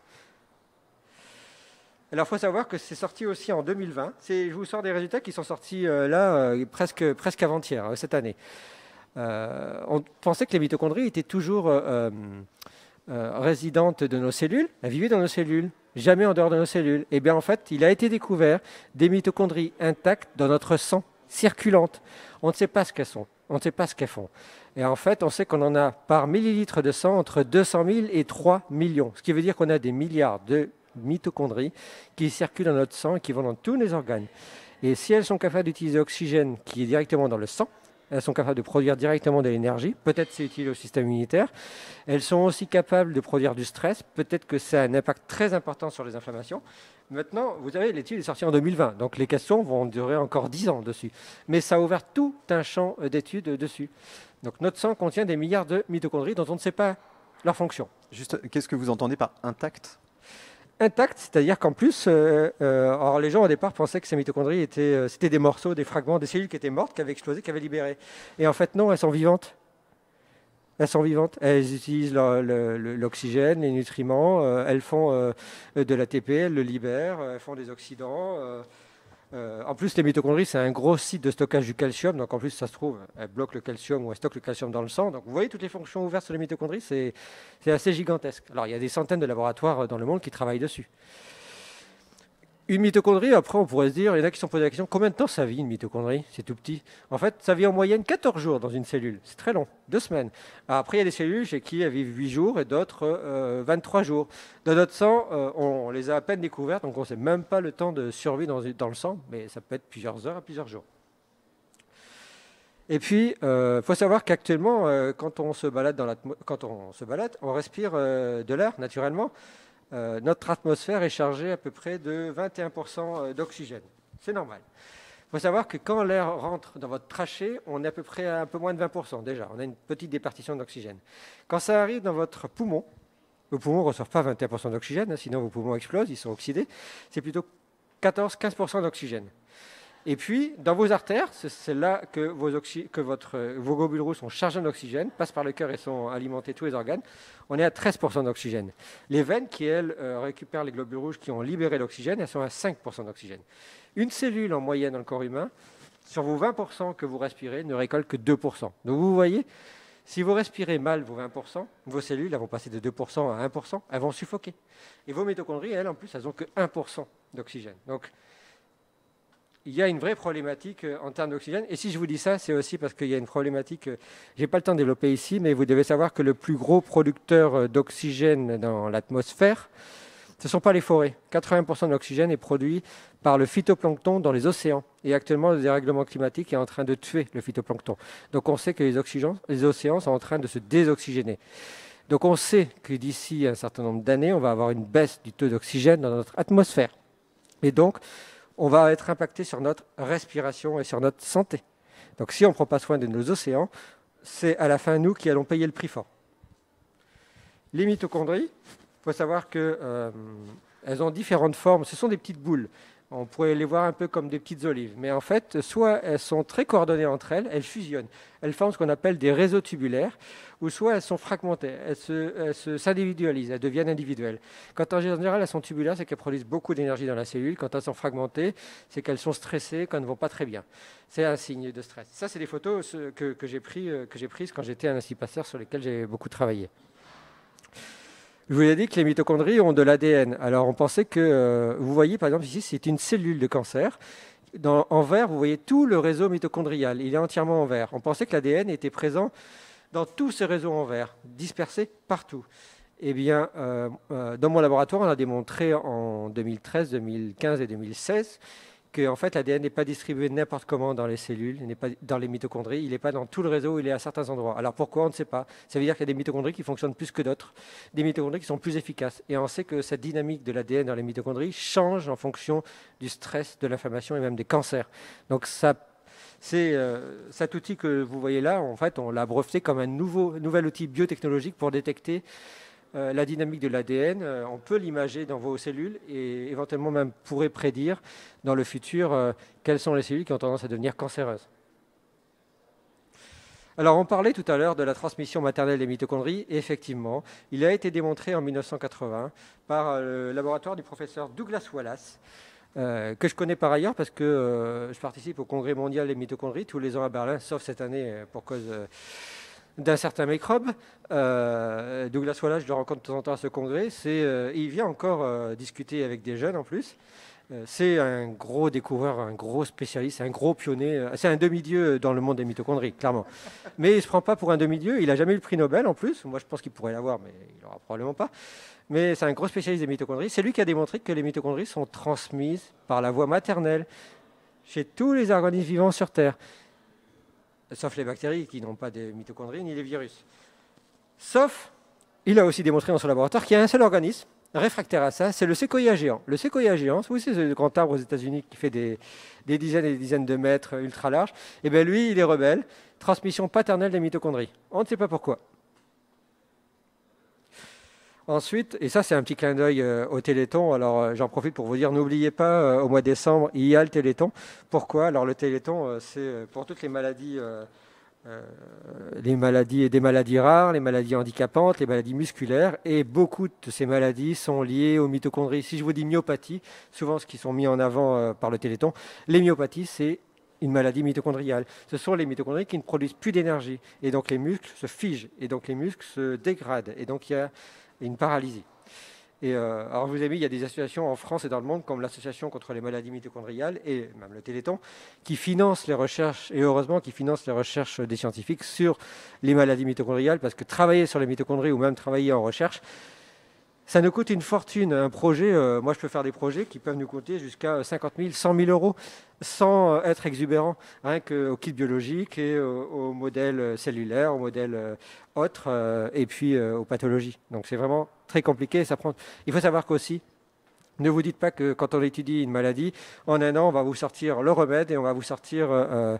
Alors, il faut savoir que c'est sorti aussi en deux mille vingt. C'est, je vous sors des résultats qui sont sortis euh, là, euh, presque, presque avant-hier, euh, cette année. Euh, on pensait que les mitochondries étaient toujours euh, euh, résidentes de nos cellules, elles vivaient dans nos cellules, jamais en dehors de nos cellules. Et bien en fait, il a été découvert des mitochondries intactes dans notre sang, circulantes. On ne sait pas ce qu'elles sont, on ne sait pas ce qu'elles font. Et en fait, on sait qu'on en a par millilitre de sang entre deux cent mille et trois millions, ce qui veut dire qu'on a des milliards de mitochondries qui circulent dans notre sang et qui vont dans tous les organes. Et si elles sont capables d'utiliser l'oxygène qui est directement dans le sang, elles sont capables de produire directement de l'énergie. Peut-être c'est utile au système immunitaire. Elles sont aussi capables de produire du stress. Peut-être que ça a un impact très important sur les inflammations. Maintenant, vous savez, l'étude est sortie en deux mille vingt. Donc les questions vont durer encore dix ans dessus. Mais ça a ouvert tout un champ d'études dessus. Donc notre sang contient des milliards de mitochondries dont on ne sait pas leur fonction. Juste, qu'est-ce que vous entendez par intact ? Intact, c'est-à-dire qu'en plus, euh, euh, alors les gens au départ pensaient que ces mitochondries étaient, euh, c'était des morceaux, des fragments, des cellules qui étaient mortes, qui avaient explosé, qui avaient libéré. Et en fait, non, elles sont vivantes. Elles sont vivantes. Elles utilisent le, le, l'oxygène, les nutriments, euh, elles font euh, de l'A T P, elles le libèrent, elles font des oxydants. Euh, euh, en plus, les mitochondries, c'est un gros site de stockage du calcium. Donc en plus, ça se trouve, elles bloquent le calcium ou elles stockent le calcium dans le sang. Donc vous voyez toutes les fonctions ouvertes sur les mitochondries, c'est, c'est assez gigantesque. Alors il y a des centaines de laboratoires dans le monde qui travaillent dessus. Une mitochondrie, après on pourrait se dire, il y en a qui se sont posé la question, combien de temps ça vit une mitochondrie? C'est tout petit. En fait, ça vit en moyenne quatorze jours dans une cellule. C'est très long, deux semaines. Après, il y a des cellules chez qui elles vivent huit jours et d'autres euh, vingt-trois jours. Dans notre sang, euh, on les a à peine découvertes, donc on ne sait même pas le temps de survie dans, dans le sang, mais ça peut être plusieurs heures à plusieurs jours. Et puis, il euh, faut savoir qu'actuellement, euh, quand on se balade, dans quand on se balade, on respire euh, de l'air naturellement. Euh, notre atmosphère est chargée à peu près de vingt et un pour cent d'oxygène. C'est normal. Il faut savoir que quand l'air rentre dans votre trachée, on est à peu près à un peu moins de vingt pour cent déjà. On a une petite départition d'oxygène. Quand ça arrive dans votre poumon, vos poumons ne reçoivent pas vingt et un pour cent d'oxygène, hein, sinon vos poumons explosent, ils sont oxydés. C'est plutôt quatorze à quinze pour cent d'oxygène. Et puis, dans vos artères, c'est là que, vos, oxy- que votre, vos globules rouges sont chargés d'oxygène, passent par le cœur et sont alimentés tous les organes. On est à treize pour cent d'oxygène. Les veines, qui elles euh, récupèrent les globules rouges qui ont libéré l'oxygène, elles sont à cinq pour cent d'oxygène. Une cellule en moyenne dans le corps humain, sur vos vingt pour cent que vous respirez, ne récolte que deux pour cent. Donc vous voyez, si vous respirez mal vos vingt pour cent, vos cellules elles vont passer de deux pour cent à un pour cent, elles vont suffoquer. Et vos mitochondries, elles, en plus, elles n'ont que un pour cent d'oxygène. Donc, il y a une vraie problématique en termes d'oxygène. Et si je vous dis ça, c'est aussi parce qu'il y a une problématique, je n'ai pas le temps de développer ici, mais vous devez savoir que le plus gros producteur d'oxygène dans l'atmosphère, ce ne sont pas les forêts. quatre-vingts pour cent de l'oxygène est produit par le phytoplancton dans les océans. Et actuellement, le dérèglement climatique est en train de tuer le phytoplancton. Donc on sait que les, les océans sont en train de se désoxygéner. Donc on sait que d'ici un certain nombre d'années, on va avoir une baisse du taux d'oxygène dans notre atmosphère. Et donc, on va être impacté sur notre respiration et sur notre santé. Donc si on ne prend pas soin de nos océans, c'est à la fin nous qui allons payer le prix fort. Les mitochondries, il faut savoir qu'elles euh, ont différentes formes. Ce sont des petites boules. On pourrait les voir un peu comme des petites olives. Mais en fait, soit elles sont très coordonnées entre elles, elles fusionnent. Elles forment ce qu'on appelle des réseaux tubulaires, ou soit elles sont fragmentées, elles, se, elles se, s'individualisent, elles deviennent individuelles. Quand en général elles sont tubulaires, c'est qu'elles produisent beaucoup d'énergie dans la cellule. Quand elles sont fragmentées, c'est qu'elles sont stressées, qu'elles ne vont pas très bien. C'est un signe de stress. Ça, c'est des photos que, que j'ai pris, que j'ai prises quand j'étais un institut sur lesquelles j'ai beaucoup travaillé. Je vous ai dit que les mitochondries ont de l'A D N. Alors, on pensait que, euh, vous voyez, par exemple, ici, c'est une cellule de cancer. Dans, en vert, vous voyez tout le réseau mitochondrial. Il est entièrement en vert. On pensait que l'A D N était présent dans tous ces réseaux en vert, dispersés partout. Eh bien, euh, euh, dans mon laboratoire, on a démontré en deux mille treize, deux mille quinze et deux mille seize que en fait, l'A D N n'est pas distribué n'importe comment dans les cellules, il n'est pas dans les mitochondries, il n'est pas dans tout le réseau, il est à certains endroits. Alors pourquoi, on ne sait pas. Ça veut dire qu'il y a des mitochondries qui fonctionnent plus que d'autres, des mitochondries qui sont plus efficaces. Et on sait que cette dynamique de l'A D N dans les mitochondries change en fonction du stress, de l'inflammation et même des cancers. Donc ça, c'est euh, cet outil que vous voyez là, en fait, on l'a breveté comme un nouveau, nouvel outil biotechnologique pour détecter Euh, la dynamique de l'A D N, euh, on peut l'imager dans vos cellules et éventuellement même pourrait prédire dans le futur euh, quelles sont les cellules qui ont tendance à devenir cancéreuses. Alors on parlait tout à l'heure de la transmission maternelle des mitochondries, et effectivement, il a été démontré en mille neuf cent quatre-vingts par euh, le laboratoire du professeur Douglas Wallace, euh, que je connais par ailleurs parce que euh, je participe au congrès mondial des mitochondries tous les ans à Berlin, sauf cette année euh, pour cause... Euh, d'un certain microbe. Euh, Douglas Wallace, je le rencontre de temps en temps à ce congrès. C'est, euh, il vient encore euh, discuter avec des jeunes en plus. Euh, c'est un gros découvreur, un gros spécialiste, un gros pionnier. Euh, c'est un demi-dieu dans le monde des mitochondries, clairement. Mais il ne se prend pas pour un demi-dieu. Il n'a jamais eu le prix Nobel en plus. Moi, je pense qu'il pourrait l'avoir, mais il n'aura probablement pas. Mais c'est un gros spécialiste des mitochondries. C'est lui qui a démontré que les mitochondries sont transmises par la voie maternelle chez tous les organismes vivants sur Terre. Sauf les bactéries qui n'ont pas de mitochondries, ni les virus. Sauf, il a aussi démontré dans son laboratoire qu'il y a un seul organisme réfractaire à ça, c'est le séquoia géant. Le séquoia géant, oui, c'est ce grand arbre aux États-Unis qui fait des, des dizaines et des dizaines de mètres ultra larges. Et bien lui, il est rebelle. Transmission paternelle des mitochondries. On ne sait pas pourquoi. Ensuite, et ça c'est un petit clin d'œil euh, au Téléthon, alors euh, j'en profite pour vous dire, n'oubliez pas, euh, au mois de décembre, il y a le Téléthon. Pourquoi? Alors le Téléthon, euh, c'est euh, pour toutes les maladies, euh, euh, les maladies, des maladies rares, les maladies handicapantes, les maladies musculaires, et beaucoup de ces maladies sont liées aux mitochondries. Si je vous dis myopathie, souvent ce qui sont mis en avant euh, par le Téléthon, les myopathies, c'est une maladie mitochondriale. Ce sont les mitochondries qui ne produisent plus d'énergie, et donc les muscles se figent, et donc les muscles se dégradent, et donc il y a une paralysie. Et euh, alors je vous ai mis, il y a des associations en France et dans le monde, comme l'Association contre les maladies mitochondriales et même le Téléthon, qui financent les recherches, et heureusement qui financent les recherches des scientifiques sur les maladies mitochondriales, parce que travailler sur les mitochondries ou même travailler en recherche, ça nous coûte une fortune. Un projet, euh, moi je peux faire des projets qui peuvent nous coûter jusqu'à cinquante mille, cent mille euros, sans euh, être exubérant, rien qu'au kit biologique et au, au modèle cellulaire, au modèle euh, autre, euh, et puis euh, aux pathologies. Donc c'est vraiment très compliqué. Ça prend... Il faut savoir qu'aussi, ne vous dites pas que quand on étudie une maladie, en un an, on va vous sortir le remède et on va vous sortir... Euh,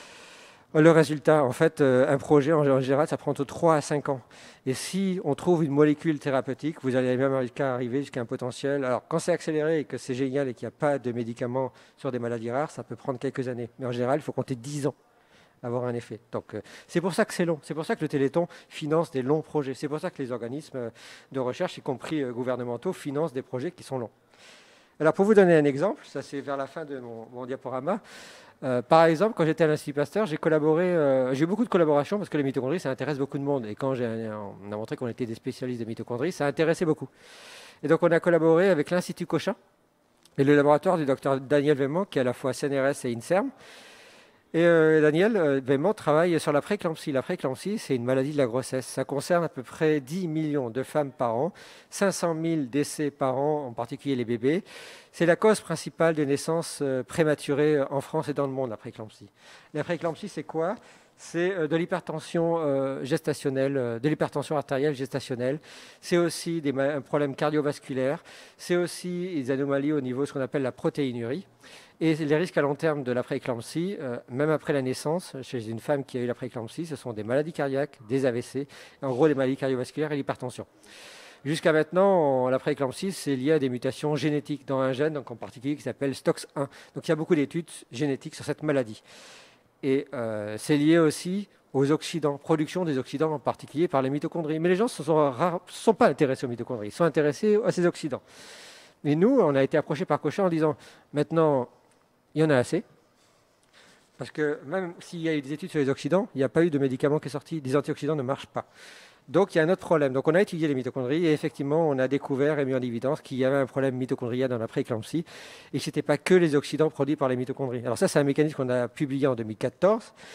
Le résultat, en fait, euh, un projet en général, ça prend entre trois à cinq ans. Et si on trouve une molécule thérapeutique, vous allez même jusqu'à arriver jusqu'à un potentiel. Alors, quand c'est accéléré et que c'est génial et qu'il n'y a pas de médicaments sur des maladies rares, ça peut prendre quelques années. Mais en général, il faut compter dix ans à avoir un effet. Donc, euh, c'est pour ça que c'est long. C'est pour ça que le Téléthon finance des longs projets. C'est pour ça que les organismes de recherche, y compris euh, gouvernementaux, financent des projets qui sont longs. Alors, pour vous donner un exemple, ça c'est vers la fin de mon, mon diaporama. Euh, par exemple, quand j'étais à l'Institut Pasteur, j'ai collaboré, euh, j'ai eu beaucoup de collaborations parce que les mitochondries, ça intéresse beaucoup de monde. Et quand j'ai, on a montré qu'on était des spécialistes de mitochondries, ça intéressait beaucoup. Et donc, on a collaboré avec l'Institut Cochin et le laboratoire du docteur Daniel Vément, qui est à la fois C N R S et INSERM. Et euh, Daniel euh, Vément travaille sur la prééclampsie. La prééclampsie, c'est une maladie de la grossesse. Ça concerne à peu près dix millions de femmes par an, cinq cent mille décès par an, en particulier les bébés. C'est la cause principale de naissances euh, prématurées en France et dans le monde, la prééclampsie. La prééclampsie, c'est quoi? C'est euh, de l'hypertension euh, gestationnelle, euh, de l'hypertension artérielle gestationnelle. C'est aussi des ma- un problème cardiovasculaire. C'est aussi des anomalies au niveau de ce qu'on appelle la protéinurie. Et les risques à long terme de la prééclampsie, euh, même après la naissance, chez une femme qui a eu la prééclampsie, ce sont des maladies cardiaques, des A V C, en gros des maladies cardiovasculaires et l'hypertension. Jusqu'à maintenant, la prééclampsie, c'est lié à des mutations génétiques dans un gène, donc en particulier qui s'appelle S T O X un. Donc il y a beaucoup d'études génétiques sur cette maladie. Et euh, c'est lié aussi aux oxydants, production des oxydants en particulier par les mitochondries. Mais les gens ne se sont, sont pas intéressés aux mitochondries, ils sont intéressés à ces oxydants. Et nous, on a été approchés par Cochin en disant, maintenant, il y en a assez, parce que même s'il y a eu des études sur les oxydants, il n'y a pas eu de médicament qui est sorti, des antioxydants ne marchent pas. Donc il y a un autre problème. Donc on a étudié les mitochondries et effectivement on a découvert et mis en évidence qu'il y avait un problème mitochondrial dans la prééclampsie et que ce n'était pas que les oxydants produits par les mitochondries. Alors ça c'est un mécanisme qu'on a publié en deux mille quatorze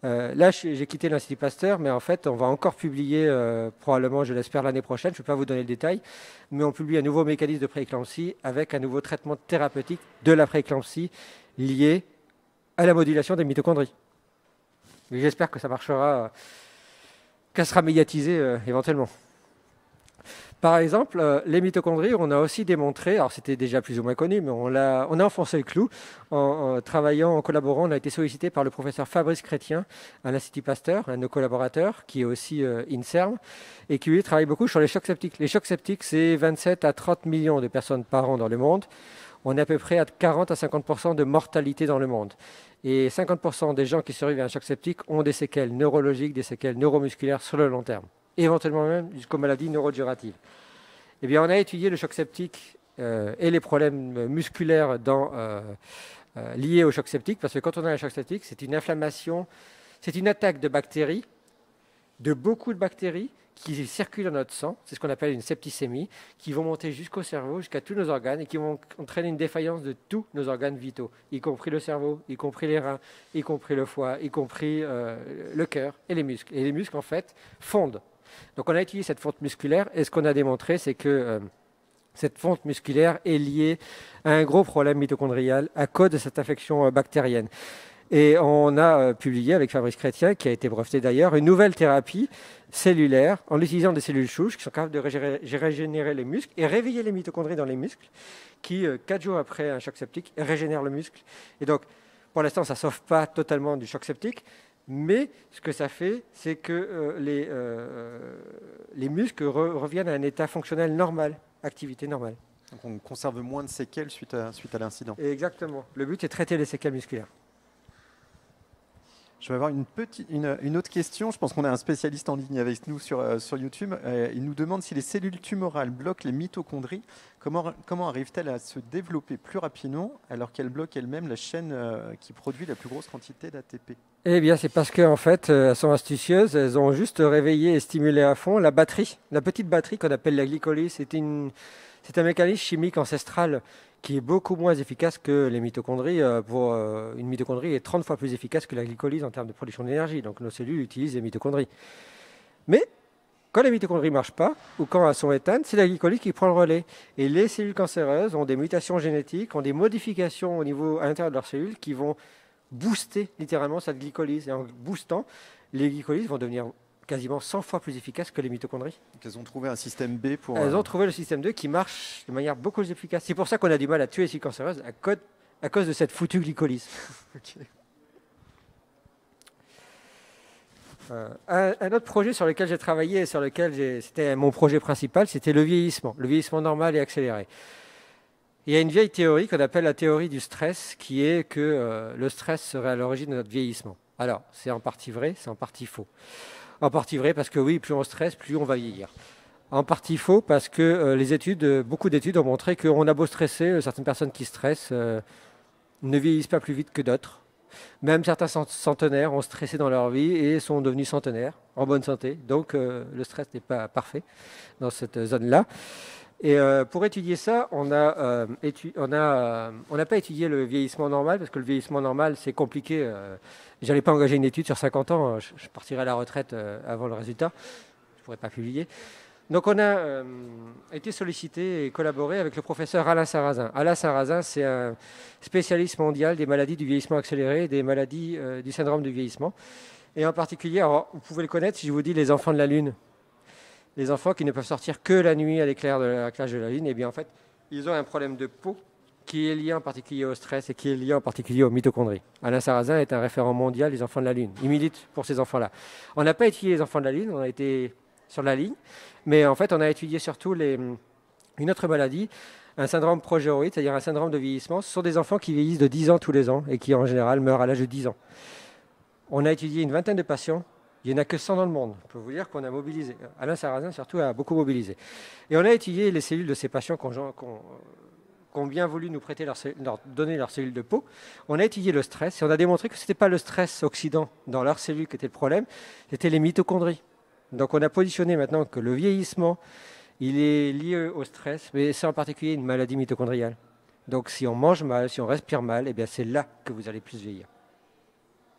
Euh, là, j'ai quitté l'Institut Pasteur, mais en fait, on va encore publier, euh, probablement, je l'espère, l'année prochaine, je ne peux pas vous donner le détail, mais on publie un nouveau mécanisme de prééclampsie avec un nouveau traitement thérapeutique de la prééclampsie lié à la modulation des mitochondries. J'espère que ça marchera, euh, qu'elle sera médiatisée euh, éventuellement. Par exemple, euh, les mitochondries, on a aussi démontré, alors c'était déjà plus ou moins connu, mais on a, on a enfoncé le clou en, en travaillant, en collaborant. On a été sollicité par le professeur Fabrice Chrétien à l'Institut Pasteur, un de nos collaborateurs, qui est aussi euh, INSERM, et qui lui travaille beaucoup sur les chocs septiques. Les chocs septiques, c'est vingt-sept à trente millions de personnes par an dans le monde. On est à peu près à quarante à cinquante pour cent de mortalité dans le monde. Et cinquante pour cent des gens qui survivent à un choc septique ont des séquelles neurologiques, des séquelles neuromusculaires sur le long terme, éventuellement même jusqu'aux maladies neuroduratives. Eh bien, on a étudié le choc septique euh, et les problèmes musculaires dans, euh, euh, liés au choc septique, parce que quand on a un choc septique, c'est une inflammation, c'est une attaque de bactéries, de beaucoup de bactéries qui circulent dans notre sang, c'est ce qu'on appelle une septicémie, qui vont monter jusqu'au cerveau, jusqu'à tous nos organes, et qui vont entraîner une défaillance de tous nos organes vitaux, y compris le cerveau, y compris les reins, y compris le foie, y compris euh, le cœur et les muscles. Et les muscles, en fait, fondent. Donc on a étudié cette fonte musculaire, et ce qu'on a démontré, c'est que euh, cette fonte musculaire est liée à un gros problème mitochondrial à cause de cette infection euh, bactérienne. Et on a euh, publié avec Fabrice Chrétien, qui a été breveté d'ailleurs, une nouvelle thérapie cellulaire en utilisant des cellules souches qui sont capables de régénérer, régénérer les muscles et réveiller les mitochondries dans les muscles, qui, euh, quatre jours après un choc septique, régénèrent le muscle. Et donc, pour l'instant, ça ne sauve pas totalement du choc septique, mais ce que ça fait, c'est que euh, les, euh, les muscles re reviennent à un état fonctionnel normal, activité normale. Donc on conserve moins de séquelles suite à, suite à l'incident. Exactement. Le but est de traiter les séquelles musculaires. Je vais avoir une, petite, une, une autre question. Je pense qu'on a un spécialiste en ligne avec nous sur, euh, sur YouTube. Euh, il nous demande si les cellules tumorales bloquent les mitochondries. Comment, comment arrivent-elles à se développer plus rapidement alors qu'elles bloquent elles-mêmes la chaîne euh, qui produit la plus grosse quantité d'A T P? Eh bien, c'est parce qu'en fait, elles sont astucieuses. Elles ont juste réveillé et stimulé à fond la batterie. La petite batterie qu'on appelle la glycolyse, c'est une, c'est un mécanisme chimique ancestral qui est beaucoup moins efficace que les mitochondries. Pour, euh, une mitochondrie est trente fois plus efficace que la glycolyse en termes de production d'énergie. Donc nos cellules utilisent les mitochondries. Mais quand les mitochondries ne marchent pas, ou quand elles sont éteintes, c'est la glycolyse qui prend le relais. Et les cellules cancéreuses ont des mutations génétiques, ont des modifications au niveau à l'intérieur de leurs cellules qui vont booster littéralement cette glycolyse. Et en boostant, les glycolyses vont devenir quasiment cent fois plus efficaces que les mitochondries. Donc elles ont trouvé un système B pour... Elles ont trouvé le système deux qui marche de manière beaucoup plus efficace. C'est pour ça qu'on a du mal à tuer les cellules cancéreuses à cause, à cause de cette foutue glycolyse. Okay. Euh, un, un autre projet sur lequel j'ai travaillé et sur lequel c'était mon projet principal, c'était le vieillissement, le vieillissement normal et accéléré. Il y a une vieille théorie qu'on appelle la théorie du stress, qui est que euh, le stress serait à l'origine de notre vieillissement. Alors, c'est en partie vrai, c'est en partie faux. En partie vrai parce que oui, plus on stresse, plus on va vieillir. En partie faux parce que euh, les études, euh, beaucoup d'études ont montré qu'on a beau stresser, euh, certaines personnes qui stressent euh, ne vieillissent pas plus vite que d'autres. Même certains centenaires ont stressé dans leur vie et sont devenus centenaires, en bonne santé. Donc euh, le stress n'est pas parfait dans cette zone-là. Et euh, pour étudier ça, on a, euh, étu on a, euh, on n'a pas étudié le vieillissement normal, parce que le vieillissement normal, c'est compliqué. Euh, J'allais pas engager une étude sur cinquante ans, je, je partirais à la retraite euh, avant le résultat. Je pourrais pas publier. Donc on a euh, été sollicité et collaboré avec le professeur Alain Sarrazin. Alain Sarrazin, c'est un spécialiste mondial des maladies du vieillissement accéléré, des maladies euh, du syndrome du vieillissement. Et en particulier, alors, vous pouvez le connaître si je vous dis les enfants de la Lune. Les enfants qui ne peuvent sortir que la nuit à l'éclair de l'éclairage de la Lune, eh bien en fait, ils ont un problème de peau qui est lié en particulier au stress et qui est lié en particulier aux mitochondries. Alain Sarrazin est un référent mondial des enfants de la Lune. Il milite pour ces enfants-là. On n'a pas étudié les enfants de la Lune, on a été sur la ligne, mais en fait, on a étudié surtout les, une autre maladie, un syndrome progéroïde, c'est-à-dire un syndrome de vieillissement. Ce sont des enfants qui vieillissent de dix ans tous les ans et qui, en général, meurent à l'âge de dix ans. On a étudié une vingtaine de patients. Il n'y en a que cent dans le monde. Je peux vous dire qu'on a mobilisé. Alain Sarrazin, surtout, a beaucoup mobilisé. Et on a étudié les cellules de ces patients qui ont, qui ont, qui ont bien voulu nous prêter leur, leur, donner leurs cellules de peau. On a étudié le stress et on a démontré que ce n'était pas le stress oxydant dans leurs cellules qui était le problème, c'était les mitochondries. Donc on a positionné maintenant que le vieillissement, il est lié au stress, mais c'est en particulier une maladie mitochondriale. Donc si on mange mal, si on respire mal, eh bien c'est là que vous allez plus vieillir.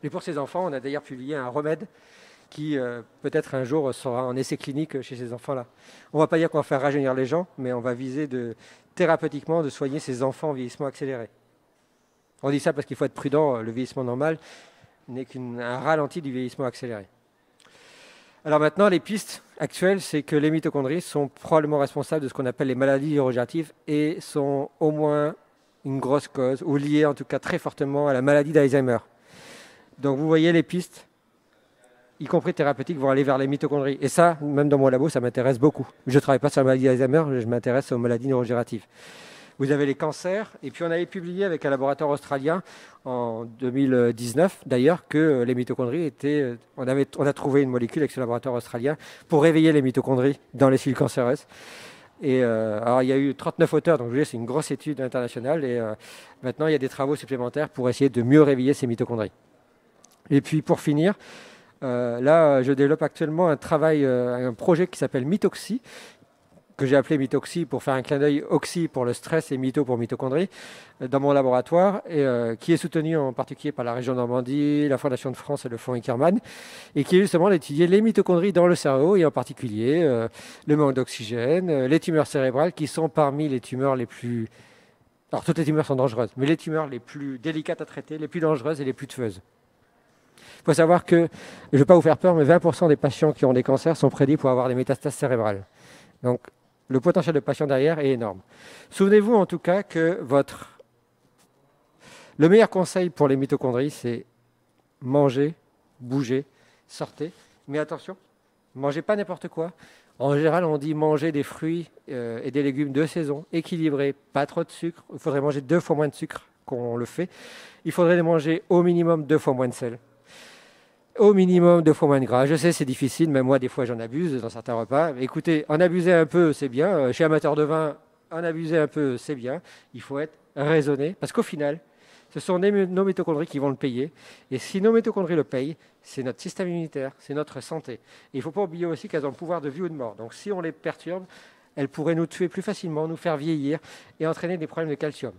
Et pour ces enfants, on a d'ailleurs publié un remède qui euh, peut-être un jour sera en essai clinique chez ces enfants-là. On ne va pas dire qu'on va faire rajeunir les gens, mais on va viser de, thérapeutiquement de soigner ces enfants en vieillissement accéléré. On dit ça parce qu'il faut être prudent, le vieillissement normal n'est qu'un ralenti du vieillissement accéléré. Alors maintenant, les pistes actuelles, c'est que les mitochondries sont probablement responsables de ce qu'on appelle les maladies neurodégénératives et sont au moins une grosse cause, ou liées en tout cas très fortement à la maladie d'Alzheimer. Donc vous voyez, les pistes, y compris thérapeutiques, vont aller vers les mitochondries. Et ça, même dans mon labo, ça m'intéresse beaucoup. Je ne travaille pas sur la maladie d'Alzheimer, je m'intéresse aux maladies neurodégénératives. Vous avez les cancers, et puis on avait publié avec un laboratoire australien en deux mille dix-neuf, d'ailleurs, que les mitochondries étaient... On, avait, on a trouvé une molécule avec ce laboratoire australien pour réveiller les mitochondries dans les cellules cancéreuses. Et euh, alors il y a eu trente-neuf auteurs, donc je vous dis, c'est une grosse étude internationale, et euh, maintenant il y a des travaux supplémentaires pour essayer de mieux réveiller ces mitochondries. Et puis pour finir, euh, là je développe actuellement un travail, euh, un projet qui s'appelle Mitoxy, que j'ai appelé Mitoxy pour faire un clin d'œil oxy pour le stress et mito pour mitochondrie, dans mon laboratoire, et euh, qui est soutenu en particulier par la région Normandie, la Fondation de France et le Fonds Inkerman, et qui est justement d'étudier les mitochondries dans le cerveau, et en particulier euh, le manque d'oxygène, euh, les tumeurs cérébrales, qui sont parmi les tumeurs les plus... Alors toutes les tumeurs sont dangereuses, mais les tumeurs les plus délicates à traiter, les plus dangereuses et les plus tueuses. Il faut savoir que, je ne vais pas vous faire peur, mais vingt pour cent des patients qui ont des cancers sont prédits pour avoir des métastases cérébrales. Donc, le potentiel de patient derrière est énorme. Souvenez-vous en tout cas que votre... le meilleur conseil pour les mitochondries, c'est manger, bouger, sortez. Mais attention, mangez pas n'importe quoi. En général, on dit manger des fruits euh, et des légumes de saison, équilibrés, pas trop de sucre. Il faudrait manger deux fois moins de sucre qu'on le fait. Il faudrait manger au minimum deux fois moins de sel. Au minimum deux fois moins de gras. Je sais, c'est difficile, même moi, des fois, j'en abuse dans certains repas. Écoutez, en abuser un peu, c'est bien. Chez amateur de vin, en abuser un peu, c'est bien. Il faut être raisonné, parce qu'au final, ce sont nos mitochondries qui vont le payer. Et si nos mitochondries le payent, c'est notre système immunitaire, c'est notre santé. Et il ne faut pas oublier aussi qu'elles ont le pouvoir de vie ou de mort. Donc si on les perturbe, elles pourraient nous tuer plus facilement, nous faire vieillir et entraîner des problèmes de calcium.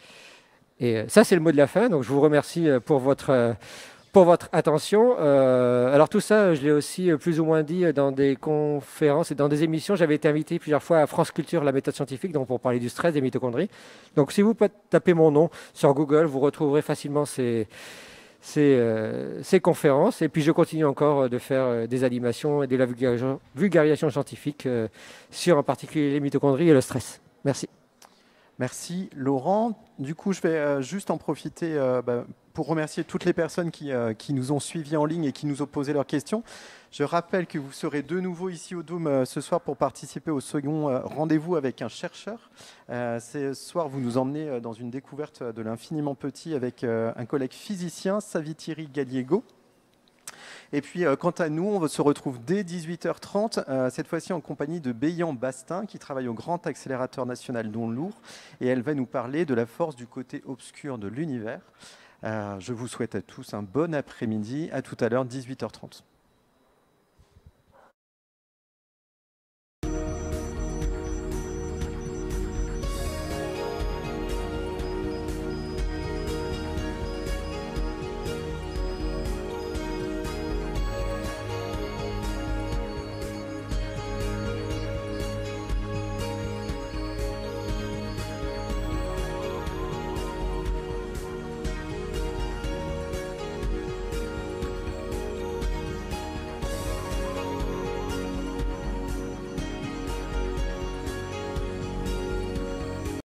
Et ça, c'est le mot de la fin. Donc je vous remercie pour votre... pour votre attention. Euh, alors tout ça, je l'ai aussi plus ou moins dit dans des conférences et dans des émissions. J'avais été invité plusieurs fois à France Culture, la méthode scientifique, donc pour parler du stress, des mitochondries. Donc si vous tapez mon nom sur Google, vous retrouverez facilement ces, ces, euh, ces conférences. Et puis je continue encore de faire des animations et de la vulgarisation, vulgarisation scientifique euh, sur en particulier les mitochondries et le stress. Merci. Merci Laurent. Du coup, je vais euh, juste en profiter euh, bah, pour remercier toutes les personnes qui, euh, qui nous ont suivis en ligne et qui nous ont posé leurs questions. Je rappelle que vous serez de nouveau ici au Dôme euh, ce soir pour participer au second euh, rendez-vous avec un chercheur. Euh, ce soir, vous nous emmenez euh, dans une découverte de l'infiniment petit avec euh, un collègue physicien, Savitiri Galiego. Et puis, euh, quant à nous, on se retrouve dès dix-huit heures trente, euh, cette fois-ci en compagnie de Béyan Bastin, qui travaille au Grand Accélérateur National Donlourd. Et elle va nous parler de la force du côté obscur de l'univers. Euh, je vous souhaite à tous un bon après-midi. À tout à l'heure, dix-huit heures trente.